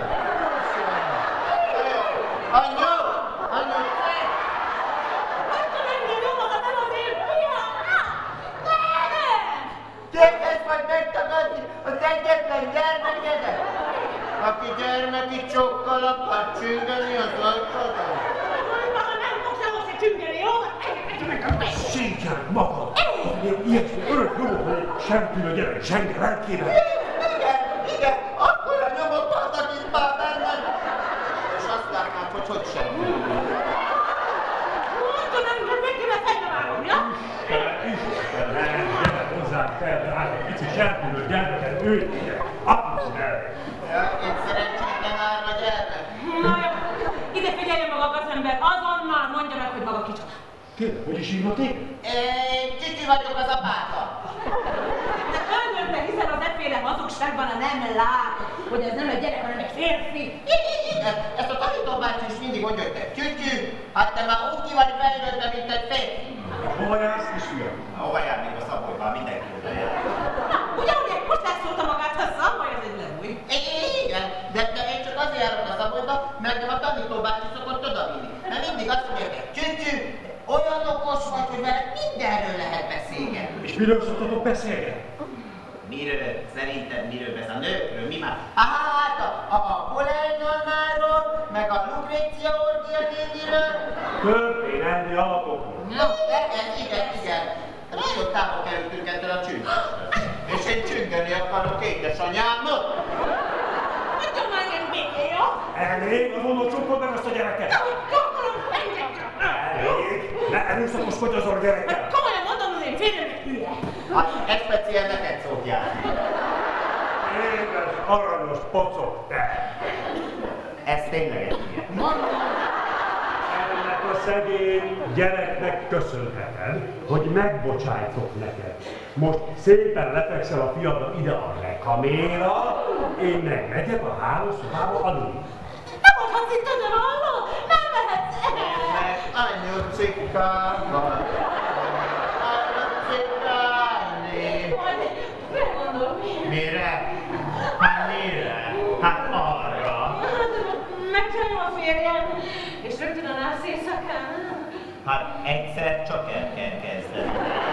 Anyu! Anyu! Hagyjon engem, jó magad, nem azért fia! Nem! Képes vagy megtagadni az egyetlen gyermekedet? Aki gyermeki csókkal akar csüngeni az ajtódon? Hogy maga nem fogsz ahhoz, hogy csüngeni, jó? Szégyeld magad! Én ilyesmi örök nyomok, hogy semmiféle gyerek zsenge lelkében. Igen, igen, akkora nyomok vannak itt már bennem. És azt látnád, hogy hogy sem. Mondjon engem, meg kéne fejbe vágom, ja? Isten, nem, gyere hozzánk fel, de hát egy pici semmiféle gyermeket őt, apjuk el. Ja, én szerencsétlen árva gyermek. Na jó, ide figyeljen maga az ember, azonnal mondja meg, hogy maga kicsoda. Tényleg, hogy is hívnak téged? Én Csicsi vagyok az apáta. De önökre, hiszen az efféle hazugságban a nem lát, hogy ez nem egy gyerek, hanem egy férfi. Igen, ezt a tanítóbácsi is mindig mondja, hogy te Csicsi, hát te már úgy ki vagy fejlődve, mint egy férfi. Hova jársz, kisfiam? Hova jár még a Szabolybán? Mindenki oda jár. Na, ugyanúgy, most leszólta magát a Szaboly, ez egy levúj. Igen, de, de én csak azért járok a Szabolyba, mert nem a tanítóbácsi szokott odavinni. Mert mindig azt mondja, hogy Csicsi, olyan okos vagy, hogy veled mindenről lehet beszélgetni. És miről szoktatok beszélgetni? Miről? Szerinted miről beszél? A nőkről? Mi már? Hát a, a, a Polányannáról, meg a Lukrécia Orgia néniről. Történelmi alapokról. No, ez igen, igen. Nagyon távol kerültünk ettől a csüngöstől. És én csüngeni akarok édesanyámot. Hagyjon már engem békén, jó? Elég, azonnal csukod meg azt a gyereket! Csokkolom, engem! Elég! Ne erőszakoskodj azon a gyerekkel! Mert komolyan mondom, hogy én férjemnek hülye. Hát ez speciál neked szólt járni. Édes, aranyos pocok, te! Ez tényleg egy hülye. Mondom. Ennek a szegény gyereknek köszönheted, hogy megbocsájtok neked. Most szépen lefekszel a fiadra ide a rekaméra, én meg megyek a hálószobába aludni. Nem adhatsz itt a nyaralva? Nem mehetsz el! Mert anyucika van. Anyucikálni. Majd megmondom, mi? Mire? Hát mire? Hát arra. Megcsinálom a férjem, és rögtön a nász éjszakán. Hát egyszer csak el kell kezdeni.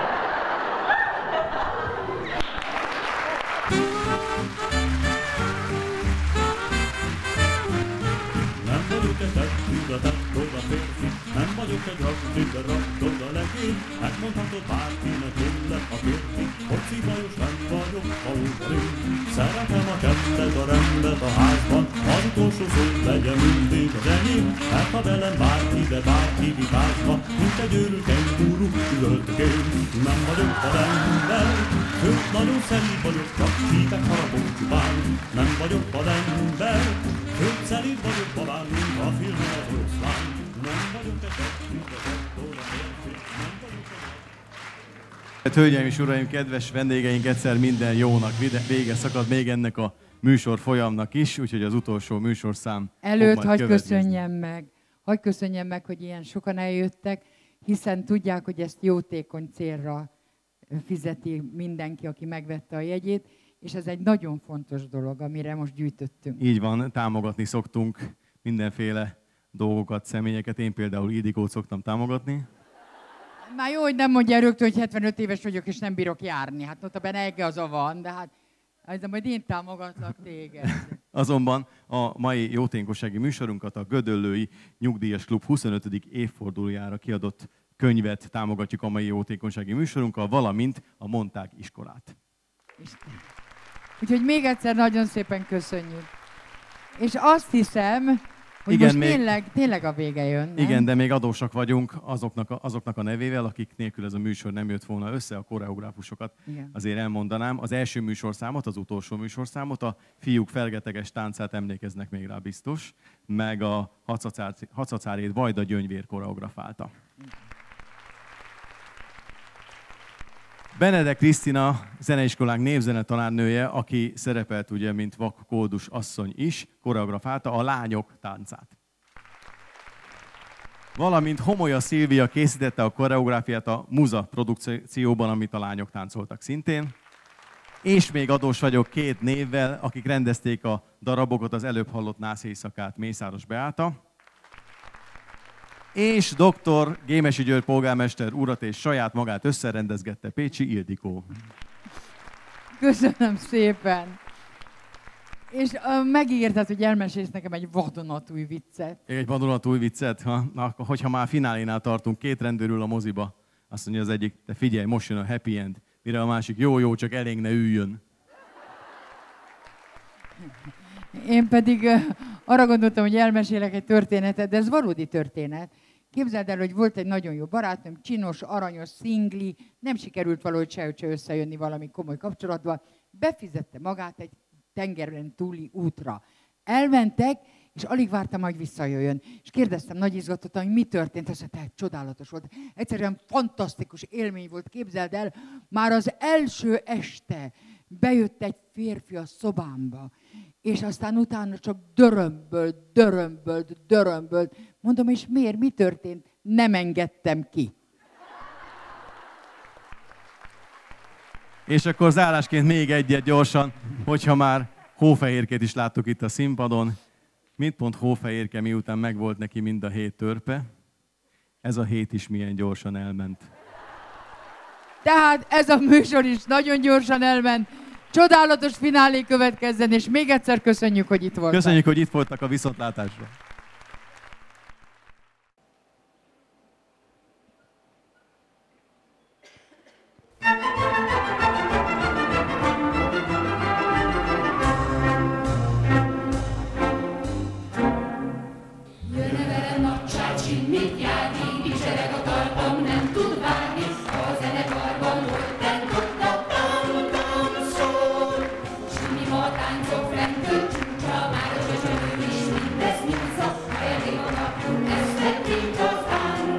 Nem vagyok egy tettűre, tettőre férfi, nem vagyok egy rakni, de raktod a legény. Megmondhatod bárkinek, én lett a férfi, hogy szívajos nem vagyok, valóban én. Szeretem a csendet, a rendet a házban, az utolsó szó legyen mindig az enyém. Mert ha velem bárki, de bárki vitázva, mint egy őrült kenguru, üvöltök én. Nem vagyok a ember, sőt nagyon szerint vagyok, csak csípek harapok csupán. Nem vagyok a ember, sőt szerint vagyok babán, mint a filmben az oroszlán. Nem vagyok egy tettű, de tettőre férfi, nem vagyok egy... Hölgyeim és uraim, kedves vendégeink, egyszer minden jónak vége szakad még ennek a műsor folyamnak is, úgyhogy az utolsó műsorszám Előtt hagyj köszönjem meg, hagyj köszönjem meg, hogy ilyen sokan eljöttek, hiszen tudják, hogy ezt jótékony célra fizeti mindenki, aki megvette a jegyét, és ez egy nagyon fontos dolog, amire most gyűjtöttünk. Így van, támogatni szoktunk mindenféle dolgokat, személyeket. Én például Ildikót szoktam támogatni. Már jó, hogy nem mondja rögtön, hogy hetvenöt éves vagyok, és nem bírok járni. Hát notabene igaza van, de hát de majd én támogatlak téged. Azonban a mai jótékonysági műsorunkat a Gödöllői Nyugdíjas Klub huszonötödik évfordulójára kiadott könyvet támogatjuk a mai jótékonysági műsorunkkal, valamint a Monták iskolát. Úgyhogy még egyszer nagyon szépen köszönjük. És azt hiszem, hogy igen, most még, tényleg, tényleg a vége jön, nem? Igen, de még adósak vagyunk azoknak a, azoknak a nevével, akik nélkül ez a műsor nem jött volna össze, a koreográfusokat igen. Azért elmondanám. Az első műsorszámot, az utolsó műsorszámot, a Fiúk felgeteges táncát emlékeznek még rá biztos, meg a Hacacárét Vajda Gyöngyvér koreografálta. Benedek Krisztina, zeneiskolánk névzene tanárnője, aki szerepelt ugye, mint Vak Koldus asszony is, koreografálta a Lányok táncát. Valamint Homolya Szilvia készítette a koreográfiát a Muza produkcióban, amit a lányok táncoltak szintén. És még adós vagyok két névvel, akik rendezték a darabokat, az előbb hallott Nász éjszakát, Mészáros Beáta. És doktor Gémesi György polgármester urat és saját magát összerendezgette Pécsi Ildikó. Köszönöm szépen! És uh, megígérted, hogy elmesélsz nekem egy vadonatúj viccet. Egy vadonatúj viccet? Ha, na, hogyha már a finálénál tartunk, két rendőr ül a moziba, azt mondja az egyik, te figyelj, most jön a happy end. Mire a másik, jó, jó, csak elég ne üljön. Én pedig uh, arra gondoltam, hogy elmesélek egy történetet, de ez valódi történet. Képzeld el, hogy volt egy nagyon jó barátom, csinos, aranyos, szingli, nem sikerült valahogy sehogy se összejönni valami komoly kapcsolatban. Befizette magát egy tengeren túli útra. Elmentek, és alig vártam, hogy visszajöjjön. És kérdeztem nagy izgatottan, hogy mi történt. Azt mondta, hát csodálatos volt. Egyszerűen fantasztikus élmény volt, képzeld el. Már az első este bejött egy férfi a szobámba, és aztán utána csak dörömbölt, dörömbölt, dörömbölt. Mondom, és miért? Mi történt? Nem engedtem ki. És akkor zárásként még egyet gyorsan, hogyha már Hófehérkét is láttuk itt a színpadon. Mit pont Hófehérke, miután megvolt neki mind a hét törpe? Ez a hét is milyen gyorsan elment. Tehát ez a műsor is nagyon gyorsan elment. Csodálatos finálé következzen, és még egyszer köszönjük, hogy itt voltak. Köszönjük, hogy itt voltak, a viszontlátásra. Jön-e velem nagy csácsi, mit járni, dicsereg a talpam, nem tud várni, a zenekarban volt tentotta, tam-tam szól. Simi-ma táncok fentől csúcsa, már a csöcsögő is mindez nyújtsza, a elég a napunk, ezt tették aztán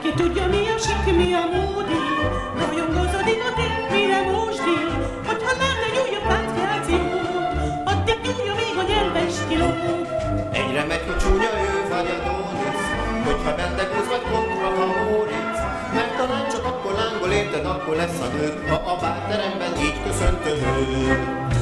Ki tudja mi a sik, mi a módi, rajongózodin a tér, mire mosdi. Hogyha lát egy újabb páncreációt, addig gyújja még a nyelves kilót. Egyre megy, hogy csúnya ő vagy a Dónisz, hogyha bendegúz vagy kontra a Móric. Mert talán csak akkor lángol, érted, akkor lesz a nő, ha a bárteremben így köszöntő nő.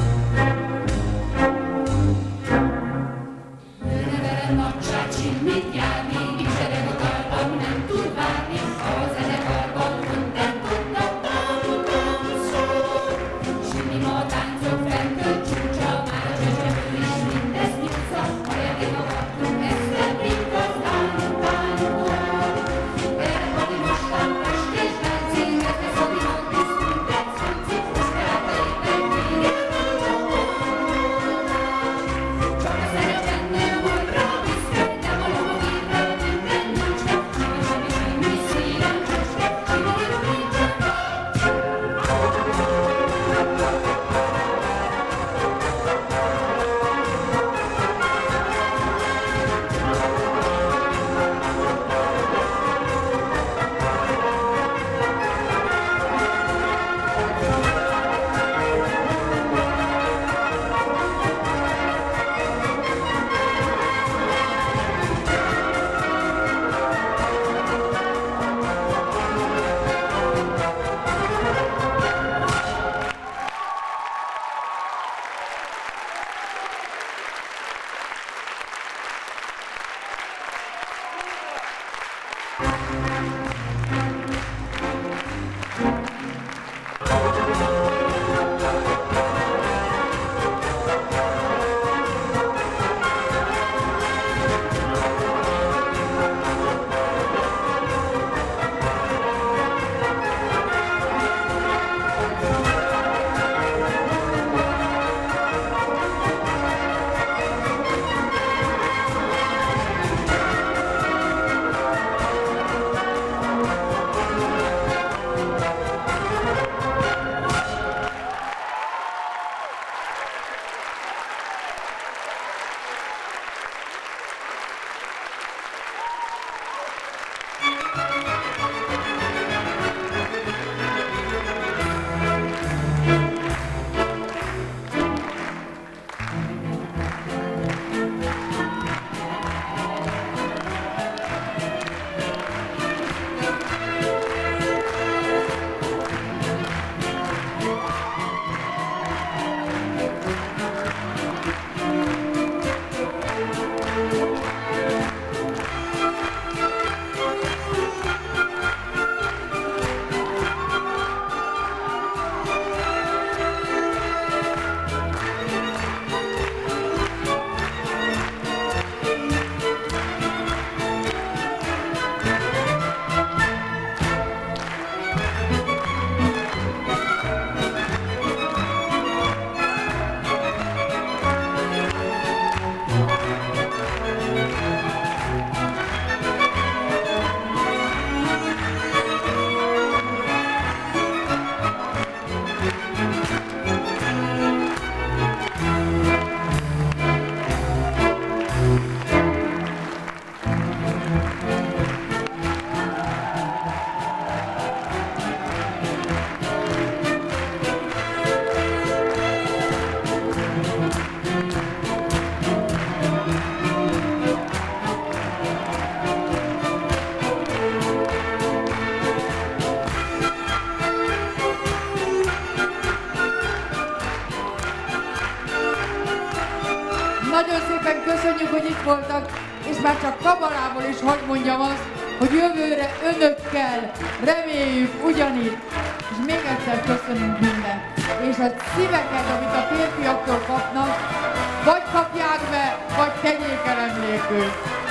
Nagyon szépen köszönjük, hogy itt voltak, és már csak kabarából is hadd mondjam azt, hogy jövőre önökkel reméljük ugyanígy. És még egyszer köszönünk mindent. És a szíveket, amit a férfiaktól kapnak, vagy kapják be, vagy tegyék el emlékül.